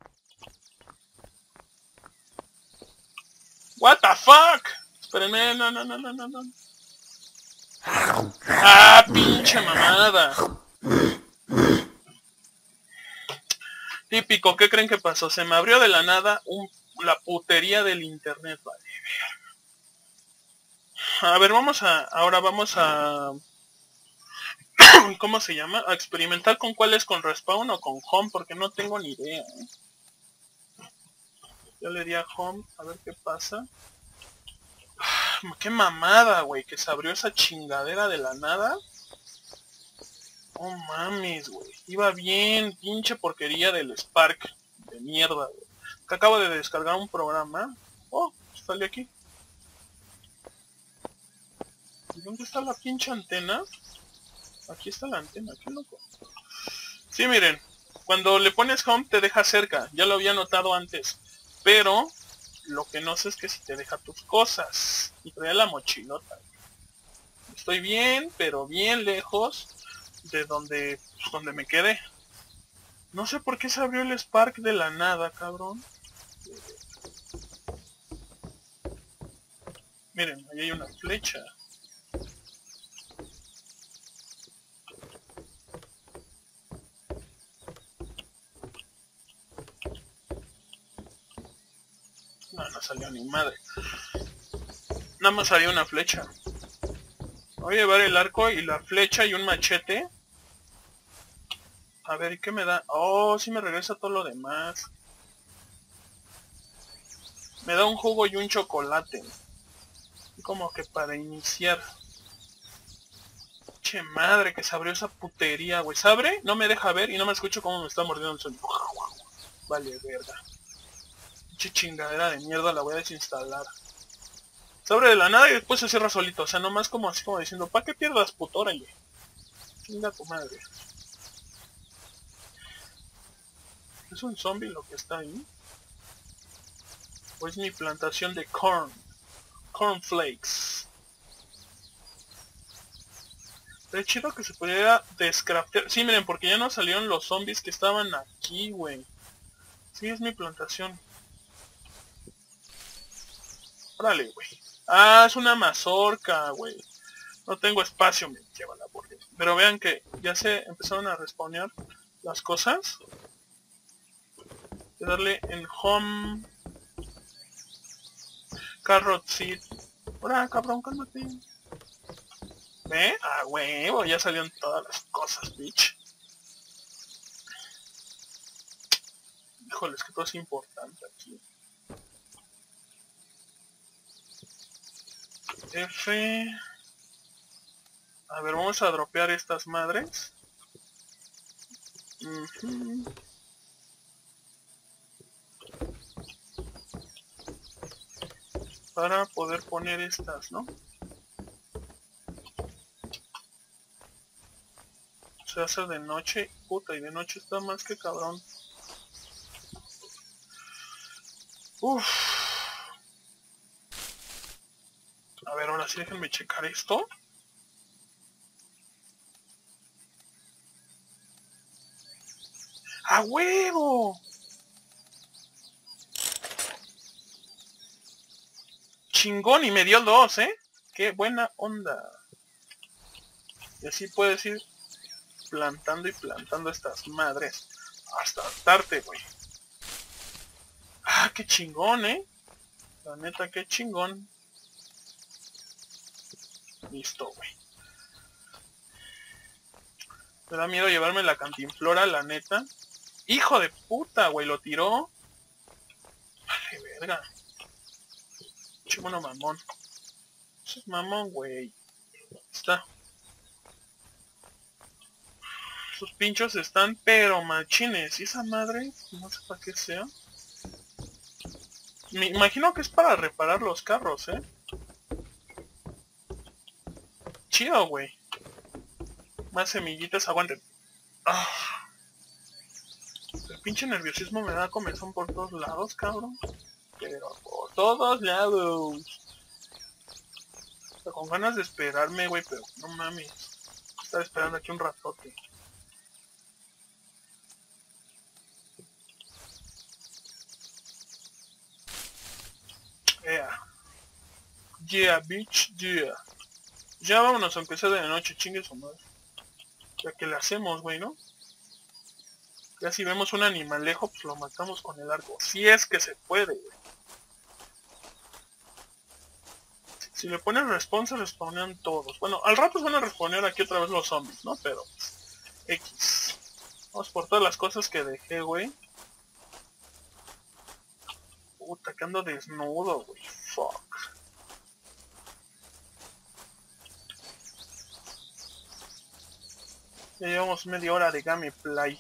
What the fuck? Espérenme, no. Ah, pinche mamada. Típico, ¿qué creen que pasó? Se me abrió de la nada la putería del internet, vale. A ver, ahora vamos a, ¿cómo se llama? A experimentar con cuál es, con respawn o con home, porque no tengo ni idea, ¿eh? Yo le di a home, a ver qué pasa. Qué mamada, güey, que se abrió esa chingadera de la nada. Oh mames, güey. Iba bien, pinche porquería del Spark. De mierda, güey. Que acabo de descargar un programa. Oh, sale aquí. ¿Y dónde está la pinche antena? Aquí está la antena, qué loco. Sí, miren. Cuando le pones home te deja cerca. Ya lo había notado antes. Pero lo que no sé es que si te deja tus cosas. Y trae la mochilota. Estoy bien, pero bien lejos de donde me quedé. No sé por qué se abrió el Spark de la nada, cabrón. Miren, ahí hay una flecha. No, no salió ni madre. Nada más salió una flecha. Voy a llevar el arco y la flecha y un machete. A ver, ¿y qué me da? Oh, sí me regresa todo lo demás. Me da un jugo y un chocolate. Como que para iniciar. Che madre que se abrió esa putería, güey. ¿Se abre? No me deja ver y no me escucho cómo me está mordiendo el sonido. Vale, verga. Che chingadera de mierda, la voy a desinstalar. Se abre de la nada y después se cierra solito. O sea, nomás como así como diciendo, ¿pa' qué pierdas, puto? Órale. Chinga tu madre. ¿Es un zombie lo que está ahí? ¿O es mi plantación de cornflakes? Es chido que se pudiera descraftear. Sí, miren, porque ya no salieron los zombies que estaban aquí, güey. Sí, es mi plantación. Órale, güey. Ah, es una mazorca, güey. No tengo espacio, me lleva la burger. Pero vean que ya se empezaron a respawnear las cosas. Voy a darle en home. Carrot seed. Ahora, cabrón, cálmate. ¿Ve? Ah, huevo, ya salieron todas las cosas, bitch. Híjoles, que todo es importante aquí. F. A ver, vamos a dropear estas madres. Para poder poner estas, ¿no? Se hace de noche, puta, y de noche está más que cabrón. Uff. A ver, ahora sí déjenme checar esto. ¡A huevo! Chingón, y me dio 2, ¿eh? ¡Qué buena onda! Y así puedes ir plantando y plantando estas madres. Hasta hartarte, güey. ¡Ah, qué chingón, eh! La neta, qué chingón. Listo, güey. Me da miedo llevarme la cantinflora, la neta. ¡Hijo de puta, güey! Lo tiró. Vale, verga. Chimono mamón. Eso es mamón, güey. Está. Sus pinchos están pero machines. ¿Y esa madre? No sé para qué sea. Me imagino que es para reparar los carros, ¿eh? Chido, güey. Más semillitas, aguanten. Ah, el pinche nerviosismo me da comezón por todos lados, cabrón. Pero por todos lados. O sea, con ganas de esperarme, güey, pero no mames. Estaba esperando aquí un ratote. Yeah. Yeah, bitch, yeah. Ya vámonos, aunque sea de noche, chingue su madre. Ya que le hacemos, güey, ¿no? Ya si vemos un animalejo, pues lo matamos con el arco. Si es que se puede, güey. Si le ponen respawn, se respawnean todos. Bueno, al rato van a respawnear aquí otra vez los zombies, ¿no? Pero, X. Vamos por todas las cosas que dejé, güey. Puta, que ando desnudo, güey. Fuck. Ya llevamos media hora de gameplay.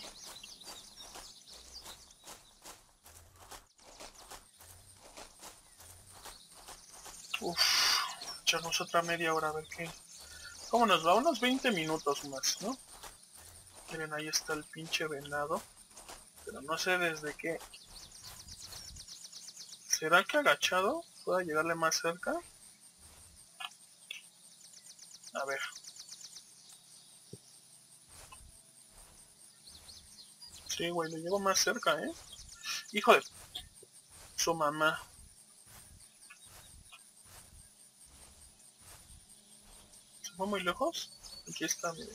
Uff, echarnos otra media hora a ver qué. ¿Cómo nos va? Unos 20 minutos más, ¿no? Miren, ahí está el pinche venado. Pero no sé desde qué. ¿Será que agachado pueda llegarle más cerca? A ver. Sí, güey, le llego más cerca, ¿eh? Hijo de su mamá. ¿Se fue muy lejos? Aquí está, miren.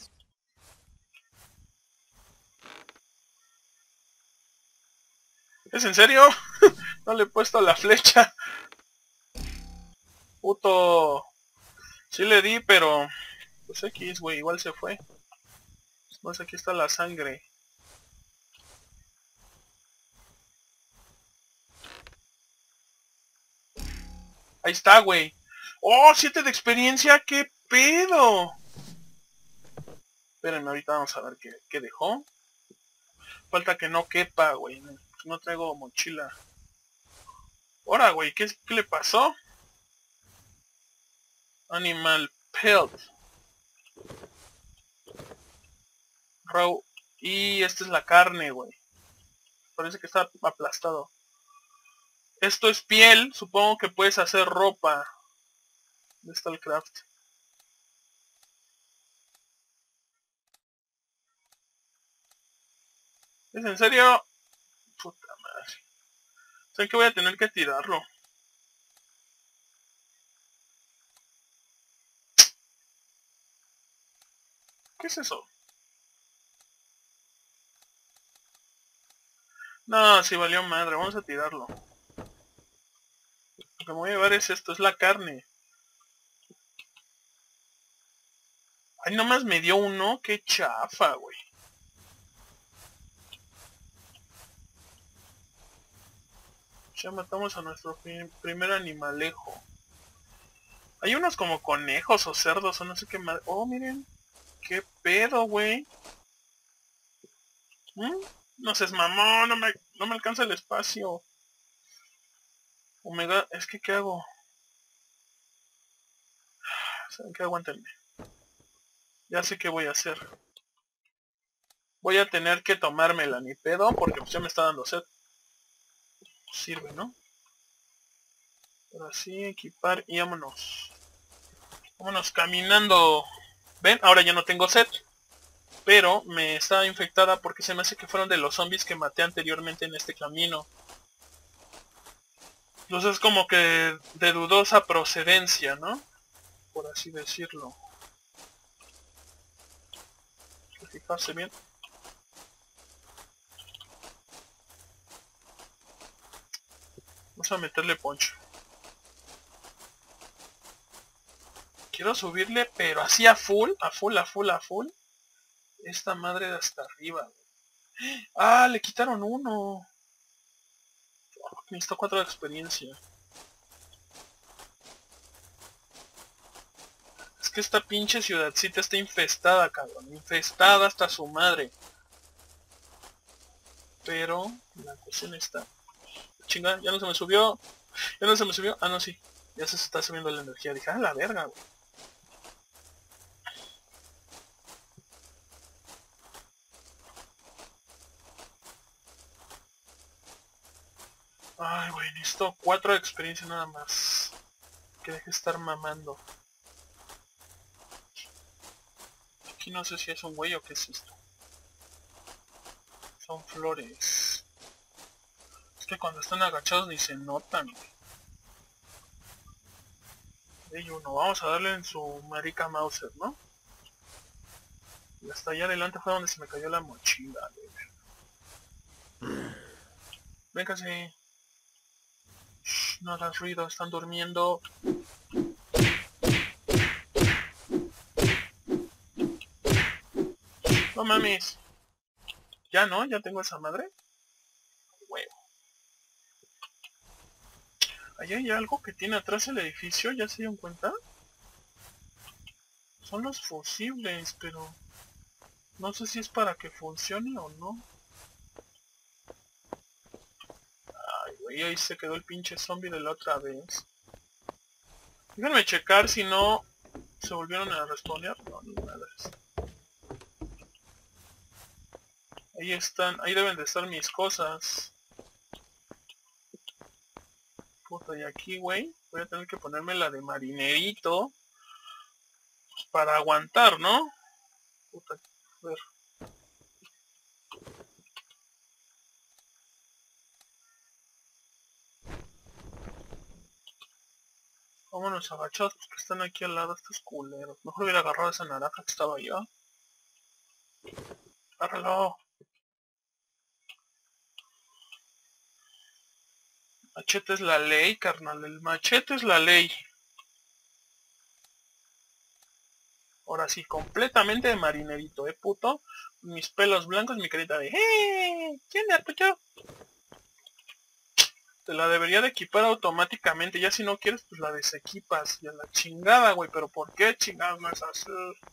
¿Es en serio? No le he puesto la flecha. Puto. Sí le di, pero... Pues X, güey, igual se fue. Pues aquí está la sangre. Ahí está, güey. ¡Oh! 7 de experiencia, ¿qué pedo? Espérenme, ahorita vamos a ver qué dejó. Falta que no quepa, güey. No traigo mochila. Ahora, güey, ¿qué le pasó? Animal pelt. Raw. Y esta es la carne, güey. Parece que está aplastado. Esto es piel. Supongo que puedes hacer ropa. ¿Dónde está el craft? ¿Es en serio? Puta madre. ¿Saben que voy a tener que tirarlo? ¿Qué es eso? No, si valió madre. Vamos a tirarlo. Lo que me voy a llevar es esto. Es la carne. Ay, nomás me dio uno. Qué chafa, güey. Ya matamos a nuestro primer animalejo. Hay unos como conejos o cerdos o no sé qué más. Oh, miren. ¿Qué pedo, güey? No seas mamón, no me alcanza el espacio. Omega, es que ¿qué hago? ¿Saben qué? Aguántenme. Ya sé qué voy a hacer. Voy a tener que tomármela, ni pedo, porque pues ya me está dando sed. Sirve, ¿no? Ahora sí, equipar y vámonos. Vámonos caminando. ¿Ven? Ahora ya no tengo sed. Pero me está infectada porque se me hace que fueron de los zombies que maté anteriormente en este camino. Entonces es como que de dudosa procedencia, ¿no? Por así decirlo. Hay que fijarse bien. Vamos a meterle poncho. Quiero subirle, pero así a full, a full, a full, a full. Esta madre de hasta arriba. Ah, le quitaron uno. Necesito 4 de experiencia. Es que esta pinche ciudadcita está infestada, cabrón. Infestada hasta su madre. Pero la cuestión está... Chinga, ya no se me subió. Ya no se me subió. Ah, no, sí. Ya se está subiendo la energía. Dije, ah, la verga, güey. Ay, güey, necesito 4 de experiencia nada más. Que deje de estar mamando. Aquí no sé si es un güey o qué es esto. Son flores. Es que cuando están agachados ni se notan, güey. Hay uno. Vamos a darle en su marica Mauser, ¿no? Y hasta allá adelante fue donde se me cayó la mochila, güey. Véngase. Shh, no hagas ruido, están durmiendo. No mames. Ya no, ya tengo esa madre. Huevo. Ahí hay algo que tiene atrás el edificio, ¿ya se dieron cuenta? Son los fusibles, pero no sé si es para que funcione o no. Ay, güey, ahí se quedó el pinche zombie de la otra vez. Déjenme checar si no se volvieron a responder. No, ni madres. Ahí están, ahí deben de estar mis cosas. Puta, y aquí, güey, voy a tener que ponerme la de marinerito. Pues para aguantar, ¿no? Puta, a ver. Vámonos agachados porque están aquí al lado estos culeros. Mejor hubiera agarrado esa naranja que estaba allá. Agárralo. Machete es la ley, carnal. El machete es la ley. Ahora sí, completamente de marinerito, puto. Mis pelos blancos, mi carita de... ¿Quién me apoyó? Te la debería de equipar automáticamente. Ya si no quieres, pues la desequipas. Y a la chingada, güey. Pero ¿por qué chingados no es así?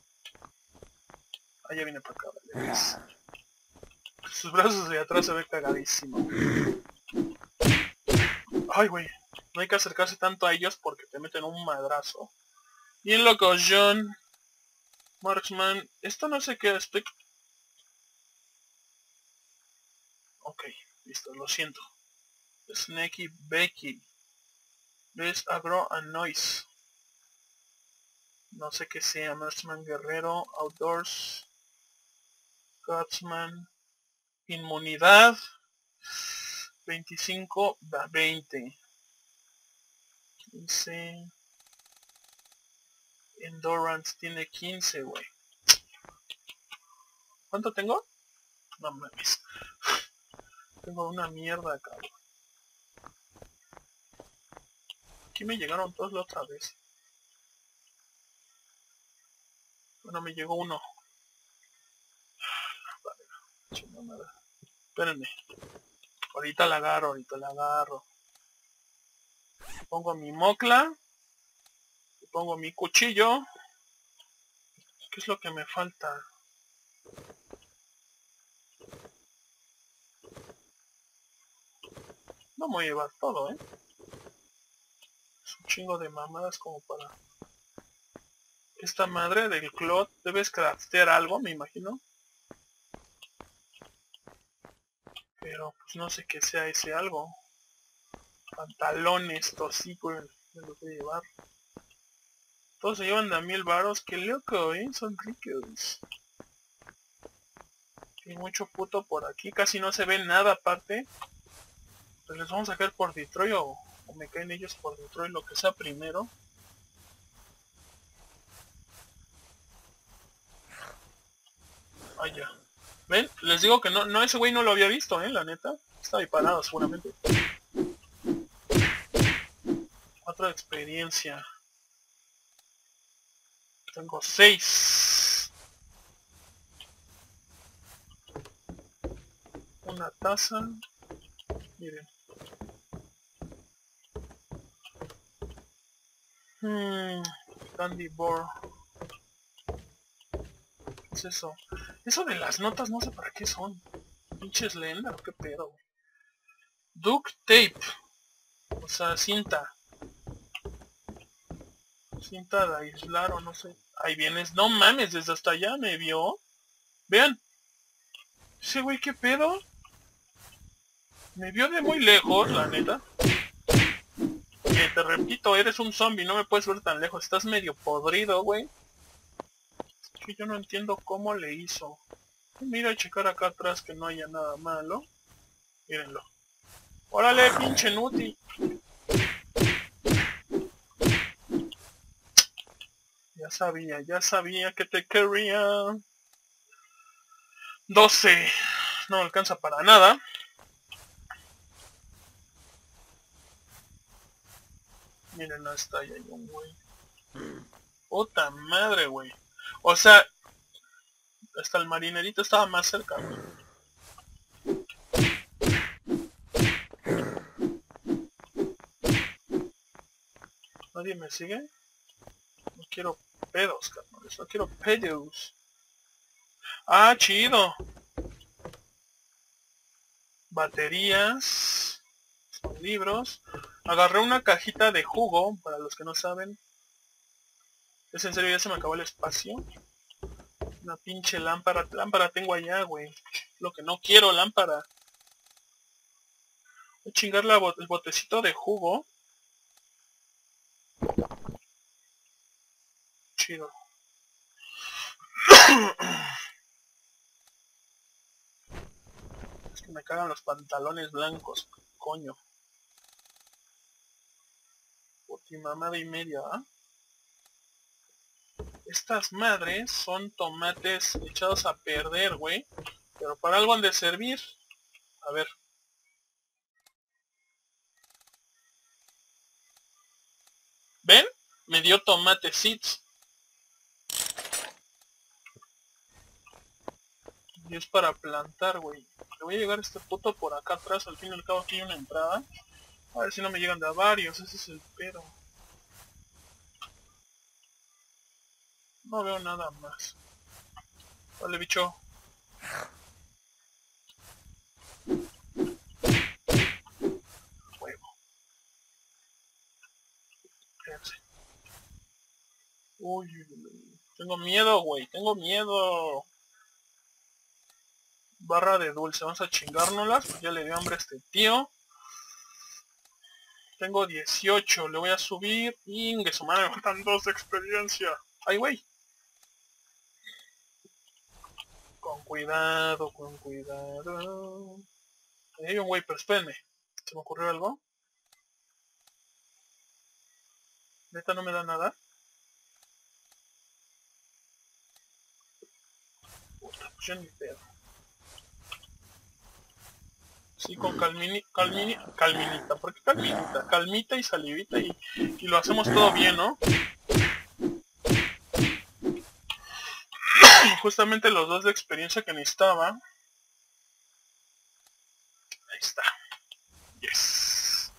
Ah, ya viene para acá, vale. Sus brazos de atrás se ve cagadísimo. Ay, güey. No hay que acercarse tanto a ellos porque te meten un madrazo. Bien loco, John. Marksman. Esto no sé qué es. Ok, listo, lo siento. Snakey Becky. Luis Agro and Noise. No sé qué sea. Marksman Guerrero. Outdoors. Guardsman. Inmunidad. 25 da 20. 15. Endurance tiene 15, güey. ¿Cuánto tengo? No mames. Tengo una mierda, cabrón. Aquí me llegaron todos la otra vez. Bueno, me llegó uno. Espérenme. Ahorita la agarro, ahorita la agarro. Pongo mi mocla. Pongo mi cuchillo. ¿Qué es lo que me falta? No me voy a llevar todo, Es un chingo de mamadas como para... Esta madre del clot. Debes craftear algo, me imagino. Pero pues no sé qué sea ese algo. Pantalones, tosículos. Me los voy a llevar. Todos se llevan de a 1000 varos. Qué loco, Son ricos. Hay mucho puto por aquí. Casi no se ve nada aparte. Pues les vamos a caer por Detroit o me caen ellos por Detroit, lo que sea primero. Ah, ya. ¿Ven? Les digo que no, ese güey no lo había visto, la neta. Estaba ahí parado seguramente. Otra experiencia. Tengo 6. Una taza. Miren. Candy bar. ¿Qué es eso? Eso de las notas no sé para qué son. Pinches lenda, qué pedo. Duct tape. O sea, cinta. Cinta de aislar o no sé. Ahí vienes. No mames, desde hasta allá me vio. Vean. Ese güey, qué pedo. Me vio de muy lejos, la neta. Te repito, eres un zombie, no me puedes ver tan lejos. Estás medio podrido, güey. Que yo no entiendo cómo le hizo. Mira, checar acá atrás que no haya nada malo. Mírenlo. ¡Órale, pinche Nuti! Ya sabía que te quería. 12. No alcanza para nada. Miren, hasta ahí hay un güey. Puta madre, güey. O sea, hasta el marinerito estaba más cerca, güey. ¿Nadie me sigue? No quiero pedos, carnales. No quiero pedos. Ah, chido. Baterías. Son libros. Agarré una cajita de jugo, para los que no saben. ¿Es en serio? Ya se me acabó el espacio. Una pinche lámpara. Lámpara tengo allá, güey. Lo que no quiero, lámpara. Voy a chingar el botecito de jugo. Chido. Es que me cagan los pantalones blancos. Coño. Mamada y media, ¿ah? Estas madres son tomates echados a perder, güey. Pero para algo han de servir. A ver. ¿Ven? Me dio tomate seeds. Y es para plantar, güey. Le voy a llegar a este puto por acá atrás. Al fin y al cabo aquí hay una entrada. A ver si no me llegan de a varios. Ese es el pedo. No veo nada más. Vale, bicho. Huevo. Fíjense. Uy, tengo miedo, güey. Tengo miedo. Barra de dulce. Vamos a chingárnoslas. Pues ya le dio hambre a este tío. Tengo 18. Le voy a subir. Ingue, su madre, me faltan 2 de experiencia. Ay, güey. Con cuidado, con cuidado. Ahí hay un güey, pero espérenme. ¿Se me ocurrió algo? ¿Neta no me da nada? Puta, pues yo ni pedo. Sí, con calminita. ¿Por qué calminita? Calmita y salivita y lo hacemos todo bien, ¿no? Justamente los 2 de experiencia que necesitaba. Ahí está. Yes.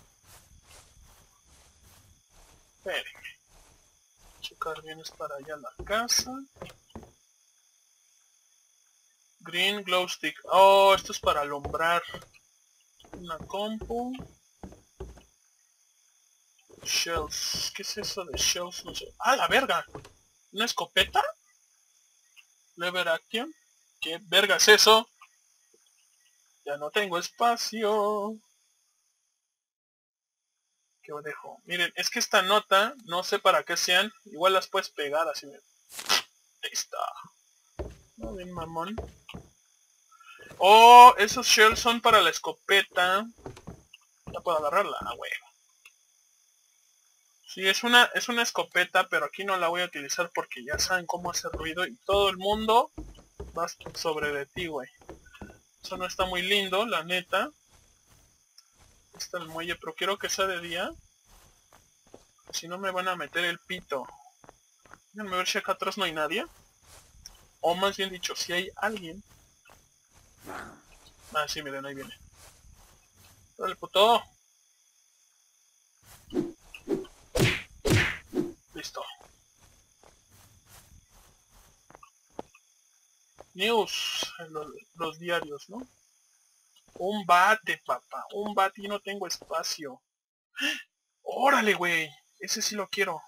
Espérenme. Checar bien es para allá la casa. Green glow stick. Oh, esto es para alumbrar. Una compu. Shells. ¿Qué es eso de shells? No sé. ¡Ah, la verga! ¿Una escopeta? Lever action. ¿Qué verga es eso? Ya no tengo espacio. ¿Qué dejo? Miren, es que esta nota, no sé para qué sean. Igual las puedes pegar así. Ahí está. No, bien mamón. Oh, esos shells son para la escopeta. Ya puedo agarrarla, güey. Sí, es una escopeta, pero aquí no la voy a utilizar porque ya saben cómo hacer ruido y todo el mundo va sobre de ti, güey. Eso no está muy lindo, la neta. Está el muelle, pero quiero que sea de día. Si no me van a meter el pito. Déjenme ver si acá atrás no hay nadie. O más bien dicho, si hay alguien. Ah, sí, miren, ahí viene. Dale, puto. Listo. News. Los diarios, ¿no? Un bate, papá. Un bate y no tengo espacio. ¡Órale, güey! Ese sí lo quiero.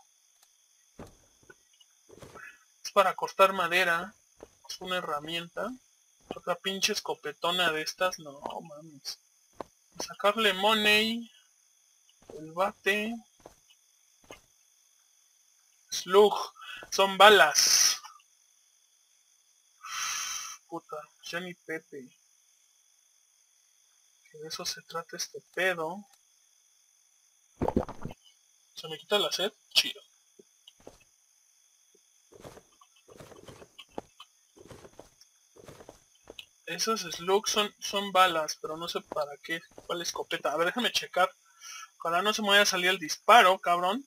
Es para cortar madera. Es una herramienta. Otra pinche escopetona de estas. No, mames. Sacarle money. El bate. Slug. Son balas. Puta. Ya ni Pepe. Que de eso se trata este pedo. ¿Se me quita la sed? Chido. Esos slugs son balas, pero no sé para qué. ¿Cuál escopeta? A ver, déjame checar Ojalá no se me vaya a salir el disparo, cabrón.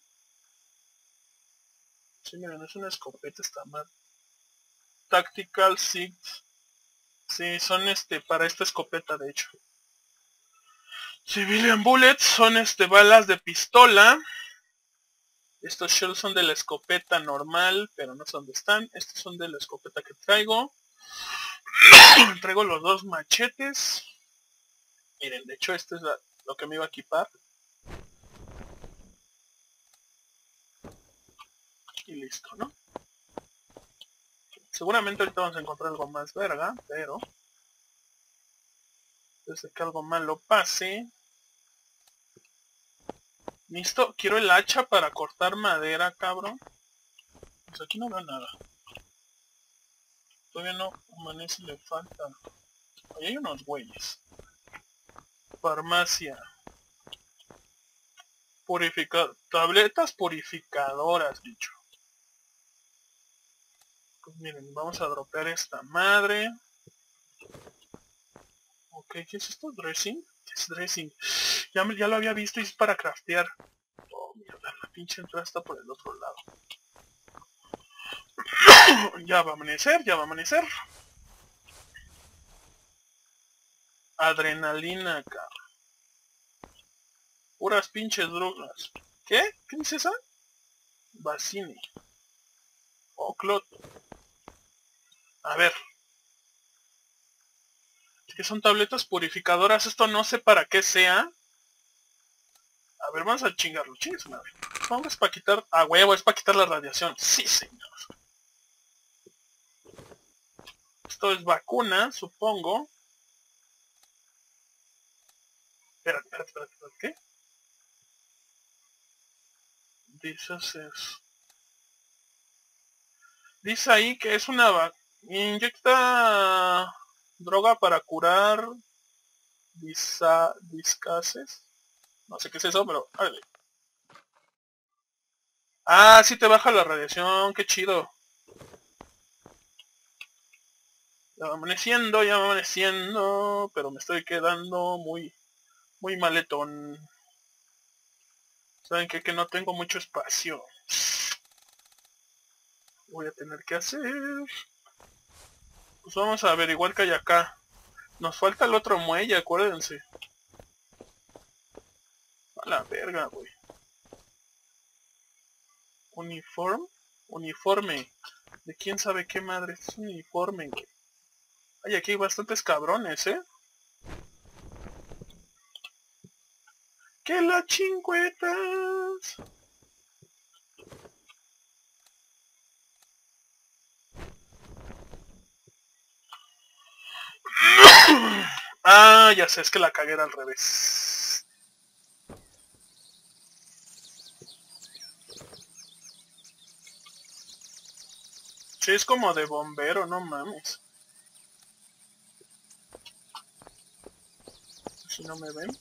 Sí, miren, es una escopeta esta madre. Tactical SIG. Sí, son para esta escopeta, de hecho. Civilian Bullets son balas de pistola. Estos shells son de la escopeta normal, pero no sé dónde están. Estos son de la escopeta que traigo. Traigo los dos machetes. Miren, de hecho este es lo que me iba a equipar. Y listo, ¿no? Seguramente ahorita vamos a encontrar algo más verga, pero... desde que algo malo pase... Listo, quiero el hacha para cortar madera, cabrón. Pues aquí no veo nada. Todavía no amanece, le falta. Ahí hay unos güeyes. Farmacia. Tabletas purificadoras, dicho. Pues miren, vamos a dropear esta madre. Ok, ¿qué es esto? ¿Dressing? ¿Qué es dressing? Ya lo había visto y es para craftear. Oh, mierda, la pinche entrada está por el otro lado. Ya va a amanecer, ya va a amanecer. Adrenalina, cabrón. Puras pinches drogas. ¿Qué? ¿Qué es esa? Bacini. Oh, Clot. A ver. Es que son tabletas purificadoras. Esto no sé para qué sea. A ver, vamos a chingarlo. Chingues madre. Vamos para quitar... a huevo, es para quitar la radiación. Sí, señor. Esto es vacuna, supongo. Espérate, ¿qué? Dice ahí que es una inyecta droga para curar discases. No sé qué es eso, pero... órale. Ah, sí te baja la radiación, qué chido. Ya va amaneciendo, pero me estoy quedando muy maletón. ¿Saben qué? Que no tengo mucho espacio. Voy a tener que hacer... pues vamos a averiguar qué hay acá. Nos falta el otro muelle, acuérdense. A la verga, güey. Uniforme. De quién sabe qué madre es uniforme, güey. Ay, aquí hay bastantes cabrones, ¿eh? ¡Que la chingüetas! Ah, ya sé, es que la cagué al revés. Sí, es como de bombero, no mames. Si no me ven.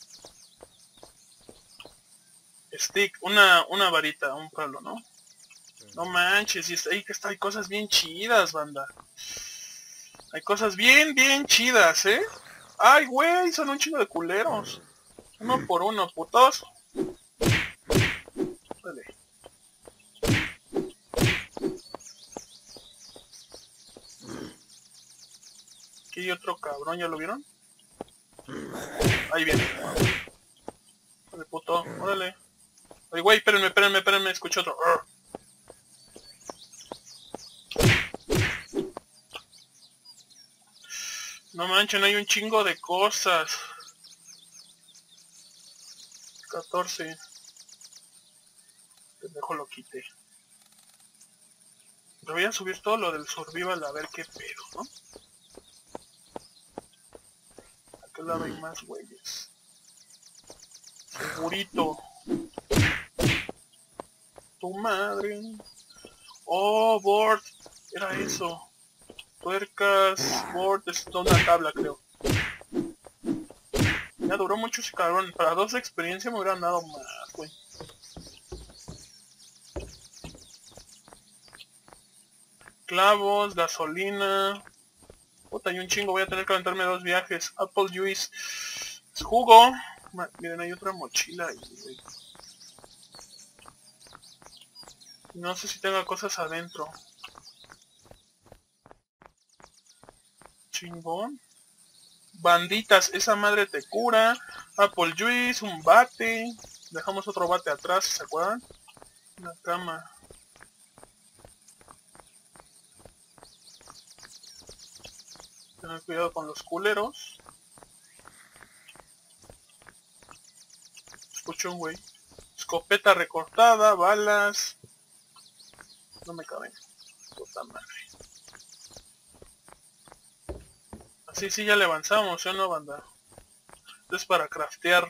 Stick, una varita, un palo, ¿no? No manches, y hay cosas bien chidas, banda. Hay cosas bien chidas, ¿eh? Ay, güey, son un chingo de culeros. Uno por uno, putos. Vale. Aquí hay otro cabrón, ¿ya lo vieron? Ahí viene. Órale, puto, órale. Ay, güey, espérenme, escucho otro. No manchen, hay un chingo de cosas. 14. Pendejo lo quité. Le voy a subir todo lo del survival a ver qué pedo, ¿no? A aquel lado hay más güeyes. Segurito. Tu madre. Oh, board. Era eso. Tuercas, board, es una tabla, creo. Ya duró mucho ese cabrón. Para 2 de experiencia me hubieran dado más, güey. Clavos, gasolina. Puta, hay un chingo. Voy a tener que aventarme 2 viajes. Apple juice. Jugo. Miren, hay otra mochila ahí, güey. No sé si tenga cosas adentro. Chingón. Banditas, esa madre te cura. Apple Juice, un bate. Dejamos otro bate atrás, ¿se acuerdan? La cama. Tener cuidado con los culeros. Escucho un güey. Escopeta recortada, balas. No me caben. Puta madre. Así sí ya le avanzamos, ¿sí o no, banda? Esto es para craftear.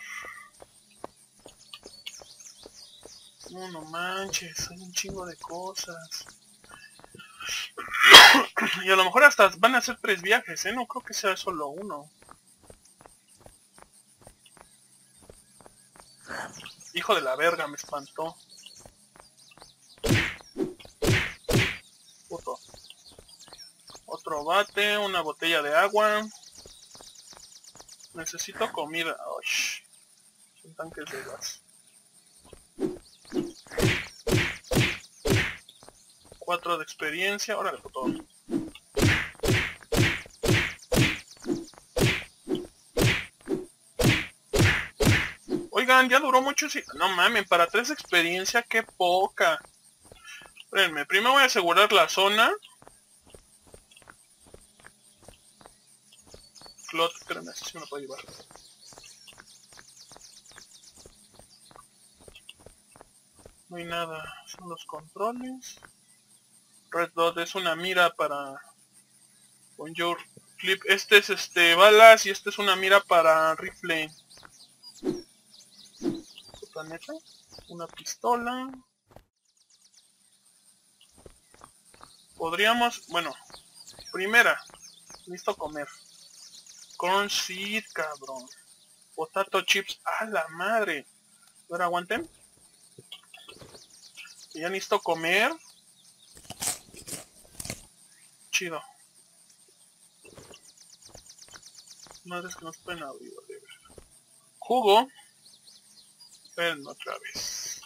No manches, hay un chingo de cosas. Y a lo mejor hasta van a hacer 3 viajes, ¿eh? No creo que sea solo uno. Hijo de la verga, me espantó. Puto. Otro bate, una botella de agua. Necesito comida. Uy, son tanques de gas. 4 de experiencia. Órale, puto. Oigan, ya duró mucho. No mames, para 3 de experiencia, qué poca. Espérenme, primero voy a asegurar la zona. Clot, espérenme, así se me lo puedo llevar. No hay nada, son los controles. Red Dot es una mira para... Con your clip. Este es balas y este es una mira para rifle. Planeta. Una pistola. Podríamos... Bueno. Primera. Listo comer. Corn seed, cabrón. Potato chips. ¡A la madre! A ver, aguanten. Ya necesito comer. Chido. Madres que nos pueden abrir. Jugo. Ven otra vez.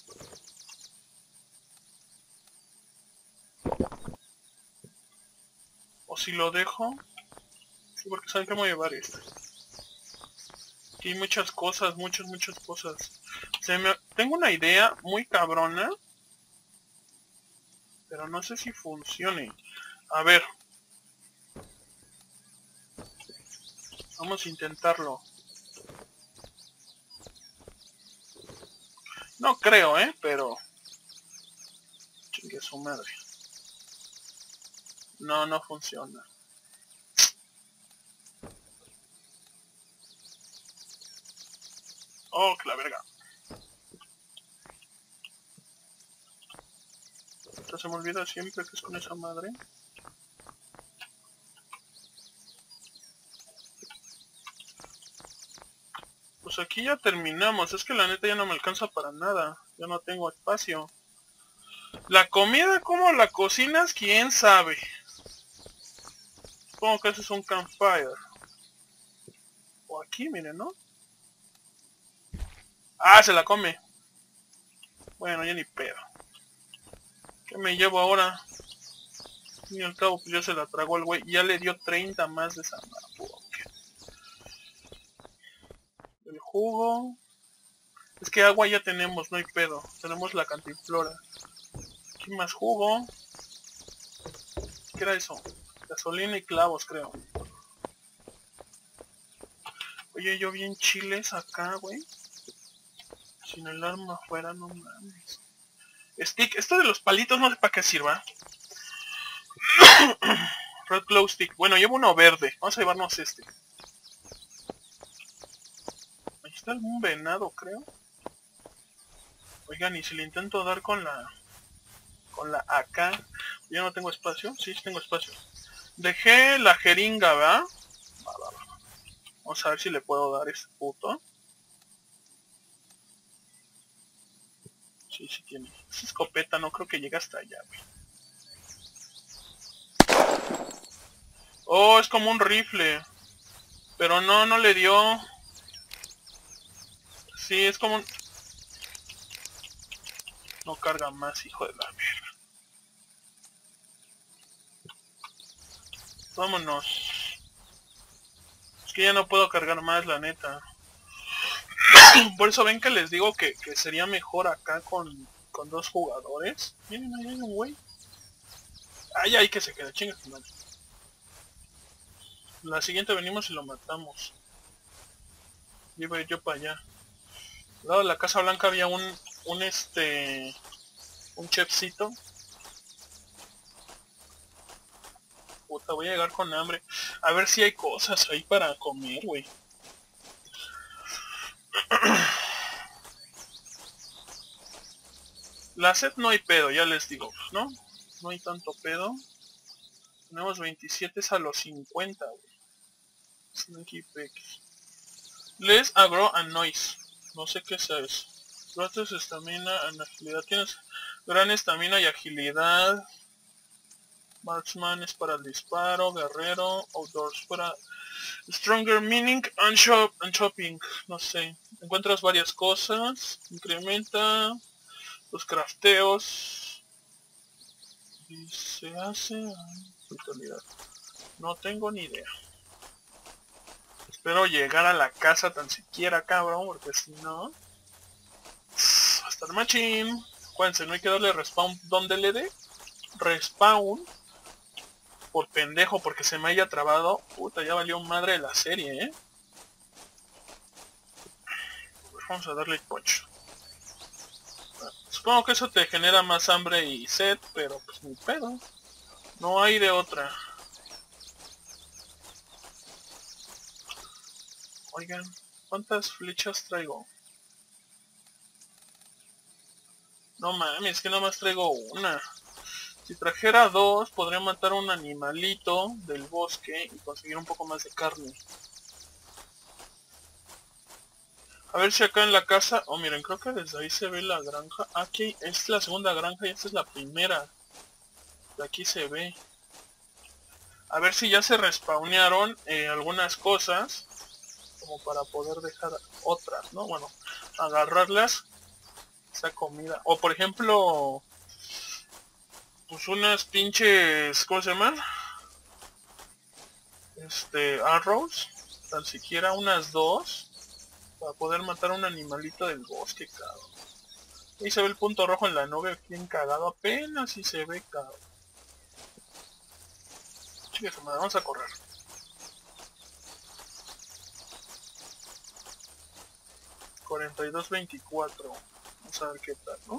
O si lo dejo. Sí, porque saben que me voy a llevar esto. Aquí hay muchas cosas, muchas cosas. Tengo una idea muy cabrona. Pero no sé si funcione. A ver. Vamos a intentarlo. No creo, pero... Chingue su madre. No, no funciona. Oh, que la verga. Esto se me olvida siempre que es con esa madre. Pues aquí ya terminamos. Es que la neta ya no me alcanza para nada. Ya no tengo espacio. La comida, ¿cómo la cocinas? ¿Quién sabe? Supongo que eso es un campfire. O aquí, miren, ¿no? Ah, se la come. Bueno, ya ni pedo. ¿Qué me llevo ahora? Ni al cabo, pues ya se la tragó el güey. Ya le dio 30 más de esa madre. El jugo. Es que agua ya tenemos, no hay pedo. Tenemos la cantinflora. Aquí más jugo. ¿Qué era eso? Gasolina y clavos, creo. Oye, yo bien chiles acá, güey. Sin el arma afuera, no mames. Stick, esto de los palitos no sé para qué sirva. Red Glow Stick. Bueno, llevo uno verde. Vamos a llevarnos este. Ahí está algún venado, creo. Oigan, y si le intento dar con la... Con la AK. ¿Ya no tengo espacio? Sí, sí tengo espacio. Dejé la jeringa, ¿verdad? Va. Vamos a ver si le puedo dar este puto. Sí, sí tiene. Esa escopeta no creo que llegue hasta allá, güey. Oh, es como un rifle. Pero no le dio. Sí, es como un... No carga más, hijo de la mierda. Vámonos. Es que ya no puedo cargar más, la neta. Por eso ven que les digo que sería mejor acá con dos jugadores. Miren, ahí hay un güey. Ay, que se queda, chinga tu madre. La siguiente venimos y lo matamos. Iba yo para allá. Al lado de la Casa Blanca había un chefcito. Puta, voy a llegar con hambre. A ver si hay cosas ahí para comer, güey. La sed no hay pedo, ya les digo, ¿no? No hay tanto pedo. Tenemos 27 a los 50, güey. Sneaky Pecky. Les agro and noise. No sé qué es eso. Gratis estamina and agilidad. Tienes gran estamina y agilidad. Marksman es para el disparo. Guerrero. Outdoors para... Stronger meaning and shopping. No sé. Encuentras varias cosas. Incrementa los crafteos. Y se hace... Brutalidad. No tengo ni idea. Espero llegar a la casa tan siquiera, cabrón, porque si no... Va a estar machín. Acuérdense, no hay que darle respawn donde le dé. Respawn. Por pendejo, porque se me haya trabado. Puta, ya valió madre la serie, ¿eh? Pues vamos a darle punch. Supongo que eso te genera más hambre y sed, pero pues ni pedo. No hay de otra. Oigan, ¿cuántas flechas traigo? No mames, que nomás traigo una. Si trajera dos, podría matar a un animalito del bosque y conseguir un poco más de carne. A ver si acá en la casa... Oh, miren, creo que desde ahí se ve la granja. Aquí es la segunda granja y esta es la primera. De aquí se ve. A ver si ya se respawnearon algunas cosas. Como para poder dejar otras, ¿no? Bueno, agarrarlas. Esa comida. O por ejemplo... Pues unas pinches... ¿Cómo se llaman? Arrows. Tan siquiera unas dos. Para poder matar a un animalito del bosque, cabrón. Ahí se ve el punto rojo en la nube, bien cagado. Apenas si se ve, cabrón. Chicas, vamos a correr. $42.24. Vamos a ver qué tal, ¿no?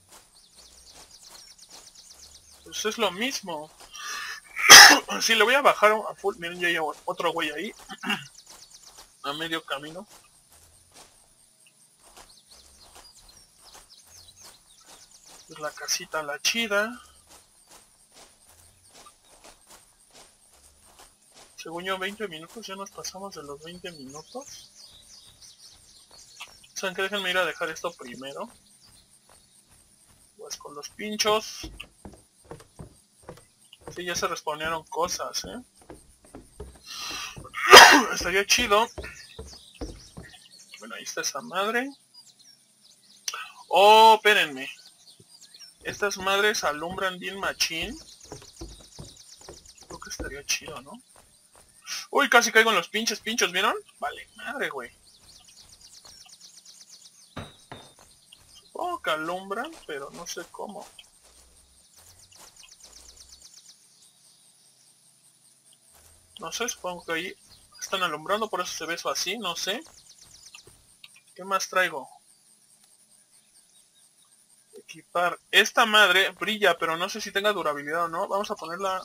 Pues es lo mismo. Sí, le voy a bajar a full. Miren, ya hay otro güey ahí. A medio camino. Es la casita la chida. Según yo 20 minutos, ya nos pasamos de los 20 minutos. ¿Saben qué? Déjenme ir a dejar esto primero. Pues con los pinchos. Sí, ya se respawnearon cosas, ¿eh? Estaría chido. Bueno, ahí está esa madre. Oh, espérenme. Estas madres alumbran bien machín. Creo que estaría chido, ¿no? Uy, casi caigo en los pinches pinchos, ¿vieron? Vale, madre, güey. Supongo que alumbran, pero no sé cómo. No sé, supongo que ahí están alumbrando, por eso se ve eso así, no sé. ¿Qué más traigo? Equipar. Esta madre brilla, pero no sé si tenga durabilidad o no. Vamos a ponerla...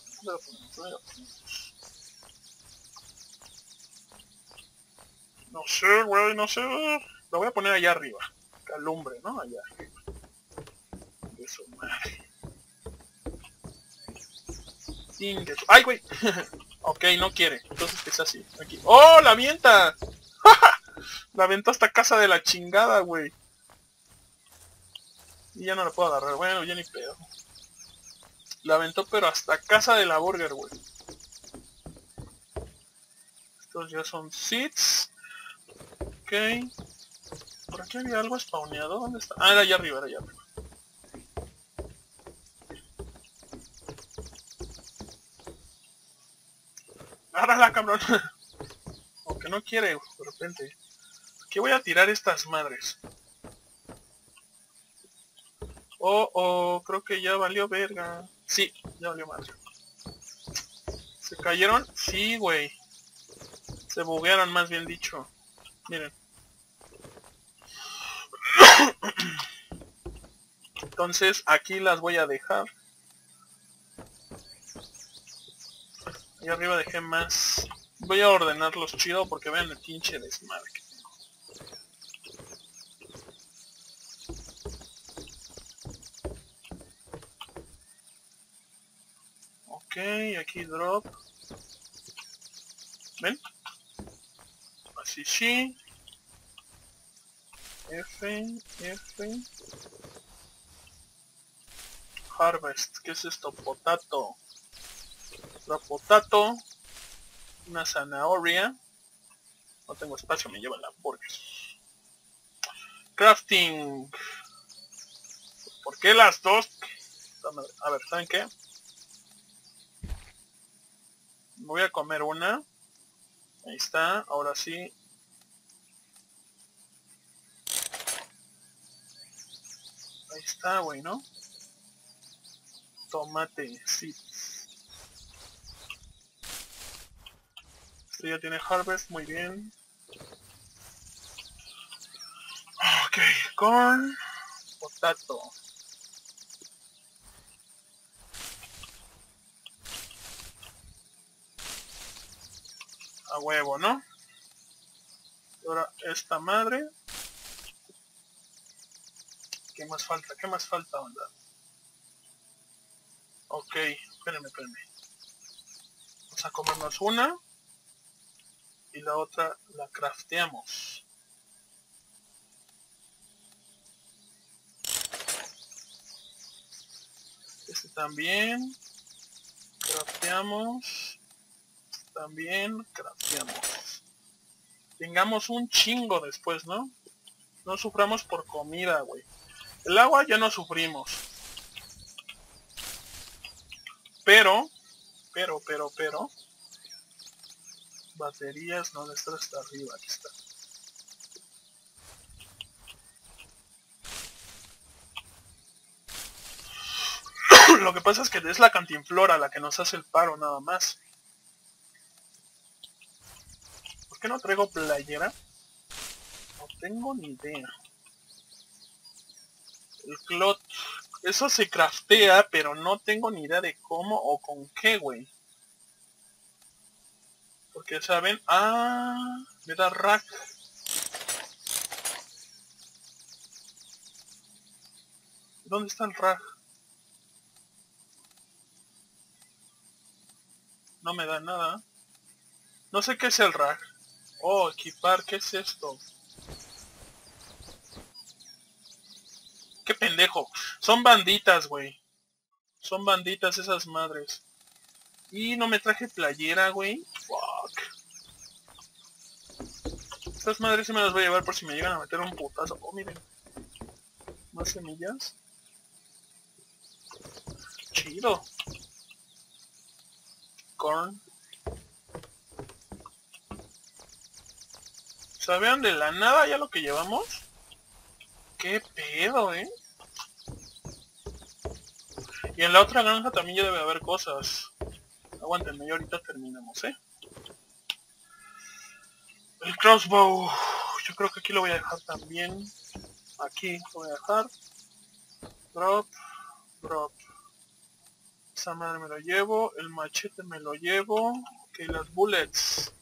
No sé, güey, no sé. Lo voy a poner allá arriba. Que alumbre, ¿no? Allá arriba. De su madre. ¡Ay, güey! Ok, no quiere. Entonces que sea así. Aquí. ¡Oh, la avienta! La aventó hasta casa de la chingada, güey. Y ya no la puedo agarrar. Bueno, ya ni pedo. La aventó pero hasta casa de la burger, güey. Estos ya son seeds. Ok. Por Aquí había algo spawneado. ¿Dónde está? Ah, era allá arriba, era allá arriba. ¡Agárrala, cabrón! Aunque no quiere, de repente. Aquí voy a tirar estas madres. Oh, creo que ya valió verga. Sí, ya valió madre. ¿Se cayeron? Sí, güey. Se buguearon, más bien dicho. Miren. Entonces, aquí las voy a dejar. Ahí arriba dejé más. Voy a ordenarlos chido porque vean el pinche desmadre que tengo. Ok, aquí drop. ¿Ven? Así sí. F. Harvest. ¿Qué es esto? Potato. Otra potato. Una zanahoria. No tengo espacio, me lleva la hamburguesa. Crafting. ¿Por qué las dos? A ver, ¿saben qué? Me voy a comer una. Ahí está, ahora sí. Ahí está, güey, ¿no? Tomate, sí. Este ya tiene harvest, muy bien. Ok, corn, potato. A huevo, ¿no? Ahora esta madre. ¿Qué más falta? ¿Qué más falta, onda? Ok, espérenme. Vamos a comernos una. Y la otra la crafteamos. Este también. Crafteamos. También crafteamos. Tengamos un chingo después, ¿no? No suframos por comida, güey. El agua ya no sufrimos. Pero. Baterías, no, está hasta arriba, aquí está. Lo que pasa es que es la cantinflora la que nos hace el paro nada más. ¿Por qué no traigo playera? No tengo ni idea. El clot. Eso se craftea, pero no tengo ni idea de cómo o con qué, güey. Porque, ¿saben? Ah, me da rack. ¿Dónde está el rack? No me da nada. No sé qué es el rack. Oh, equipar, ¿qué es esto? ¡Qué pendejo! Son banditas, güey. Son banditas esas madres. Y no me traje playera, güey. Fuck. Estas madres sí me las voy a llevar por si me llegan a meter un putazo. Oh, miren. Más semillas. Chido. Corn. ¿Sabían de la nada ya lo que llevamos? ¿Qué pedo, eh? Y en la otra granja también ya debe haber cosas. Aguántenme, y ahorita terminamos, ¿eh? El crossbow. Yo creo que aquí lo voy a dejar también. Aquí lo voy a dejar. Drop. Esa madre me lo llevo. El machete me lo llevo. Ok, las bullets.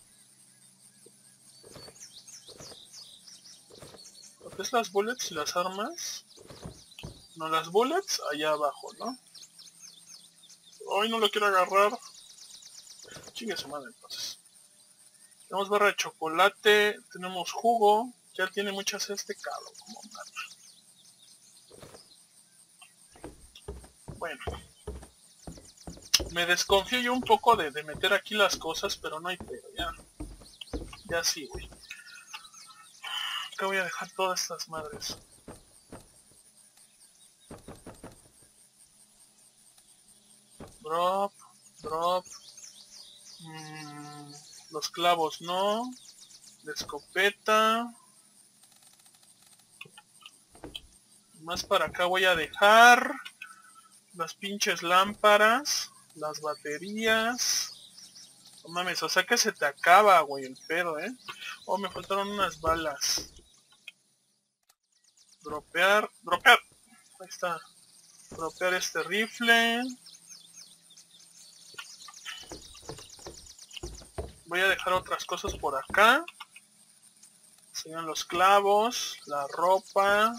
Lo que es las bullets y las armas. No, las bullets allá abajo, ¿no? Hoy no lo quiero agarrar. Chingue su madre entonces. Tenemos barra de chocolate. Tenemos jugo. Ya tiene muchas este cabrón. Como madre. Bueno. Me desconfío yo un poco de meter aquí las cosas, pero no hay pedo, ya. Ya sí, güey. acá voy a dejar todas estas madres. Drop, drop. Los clavos no. De escopeta. Más para acá voy a dejar las pinches lámparas, las baterías. No mames, o sea que se te acaba, güey, el pedo, Oh, me faltaron unas balas. Dropear, dropear. Ahí está. Dropear este rifle. Voy a dejar otras cosas por acá. Serían los clavos, la ropa.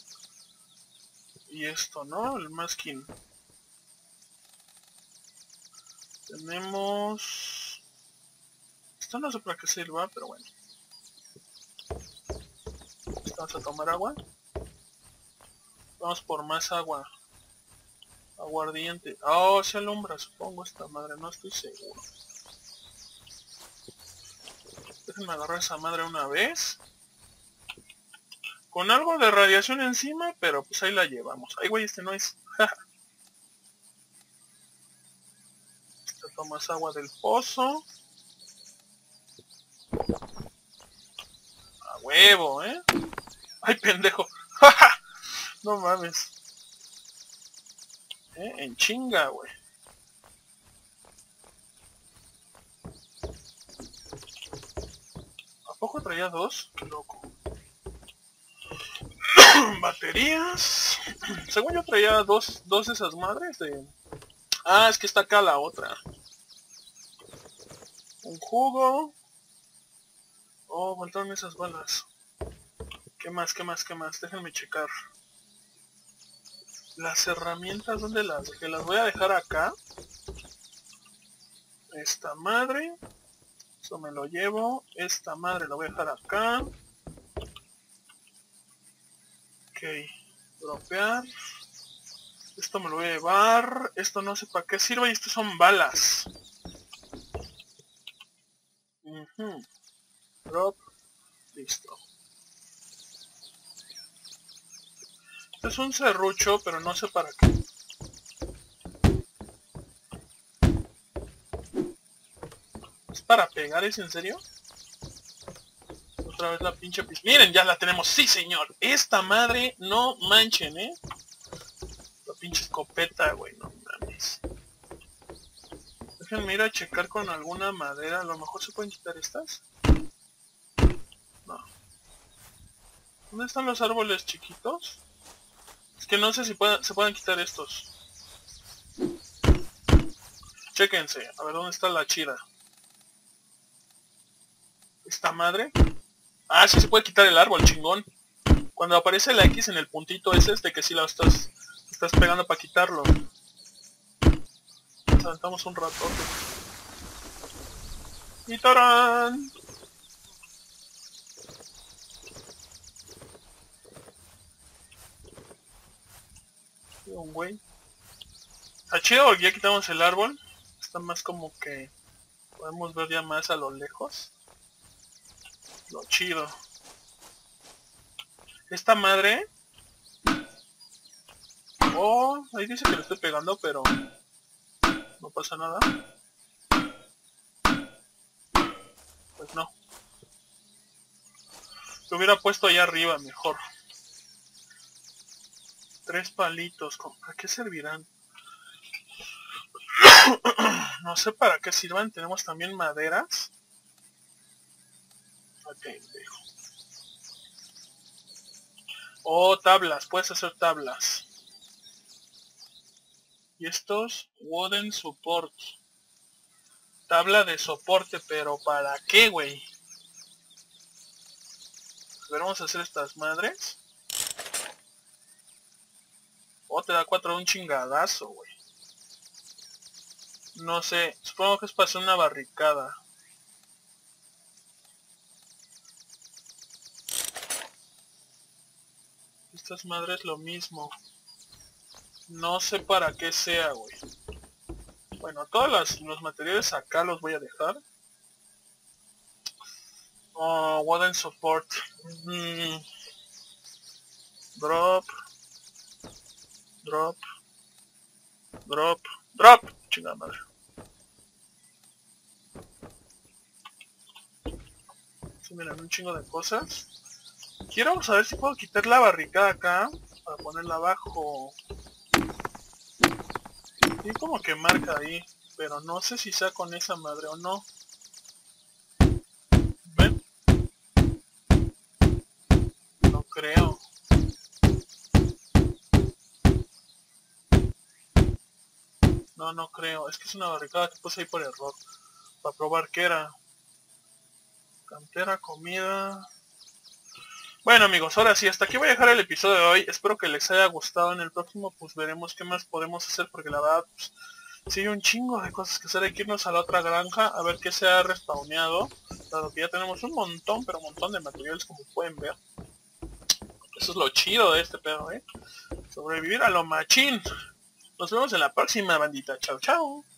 Y esto, ¿no? El masking. Tenemos... Esto no sé para qué sirva, pero bueno. Vamos a tomar agua. Vamos por más agua. Aguardiente. Oh, se alumbra, supongo, esta madre. No estoy seguro. Déjenme agarrar esa madre una vez. Con algo de radiación encima, pero pues ahí la llevamos. Ay, güey, este no es. Tomas agua del pozo. A huevo, Ay, pendejo. No mames. En chinga, güey. ¿A poco traía dos? Qué loco. Baterías. Según yo traía dos de esas madres de... Ah, es que está acá la otra. Un jugo. Oh, faltaron esas balas. ¿Qué más, qué más, qué más? Déjenme checar. Las herramientas, ¿dónde las dejé? Las voy a dejar acá. Esta madre. Eso me lo llevo. Esta madre la voy a dejar acá. Ok. Dropear. Esto me lo voy a llevar. Esto no sé para qué sirve y estos son balas. Drop. Listo. Este es un serrucho, pero no sé para qué. ¿Es para pegar? ¿Es en serio? Otra vez la pinche Miren, ya la tenemos. Sí, señor. Esta madre, no manchen, La pinche escopeta, güey. No mames. Déjenme ir a checar con alguna madera. A lo mejor se pueden quitar estas. No. ¿Dónde están los árboles chiquitos? Es que no sé si se pueden quitar estos. Chéquense. A ver, ¿dónde está la chida? ¿Esta madre? Ah, sí se puede quitar el árbol, chingón. Cuando aparece la X en el puntito ese es de que sí la estás pegando para quitarlo. Nos aventamos un rato. ¡Y tarán! Un güey. Está chido porque ya quitamos el árbol. Está más como que podemos ver ya más a lo lejos. Lo chido. Esta madre... Oh, ahí dice que le estoy pegando, pero... no pasa nada. Pues no. Lo hubiera puesto allá arriba mejor. 3 palitos. ¿Para qué servirán? No sé para qué sirvan. Tenemos también maderas. Ok, dejo. Oh, tablas. Puedes hacer tablas. Y estos, wooden support. Tabla de soporte, pero ¿para qué, güey? A ver, vamos a hacer estas madres. Oh, te da 4 de un chingadazo, güey. No sé, supongo que es para hacer una barricada. Estas madres lo mismo. No sé para qué sea, güey. Bueno, todos los materiales acá los voy a dejar. Oh, Wooden Support. Drop. Drop. Drop. Drop. Chingada madre. Sí, miren, un chingo de cosas. Quiero saber si puedo quitar la barricada acá para ponerla abajo. Sí, como que marca ahí, pero no sé si sea con esa madre o no. ¿Ven? No creo. No, no creo. Es que es una barricada que puse ahí por error. Para probar qué era. Cantera, comida... Bueno amigos, ahora sí, hasta aquí voy a dejar el episodio de hoy. Espero que les haya gustado. En el próximo pues veremos qué más podemos hacer, porque la verdad pues, sí hay un chingo de cosas que hacer. Hay que irnos a la otra granja a ver qué se ha respawneado, dado que ya tenemos un montón, pero un montón de materiales, como pueden ver. Eso es lo chido de este pedo, sobrevivir a lo machín. Nos vemos en la próxima, bandita. Chao, chao.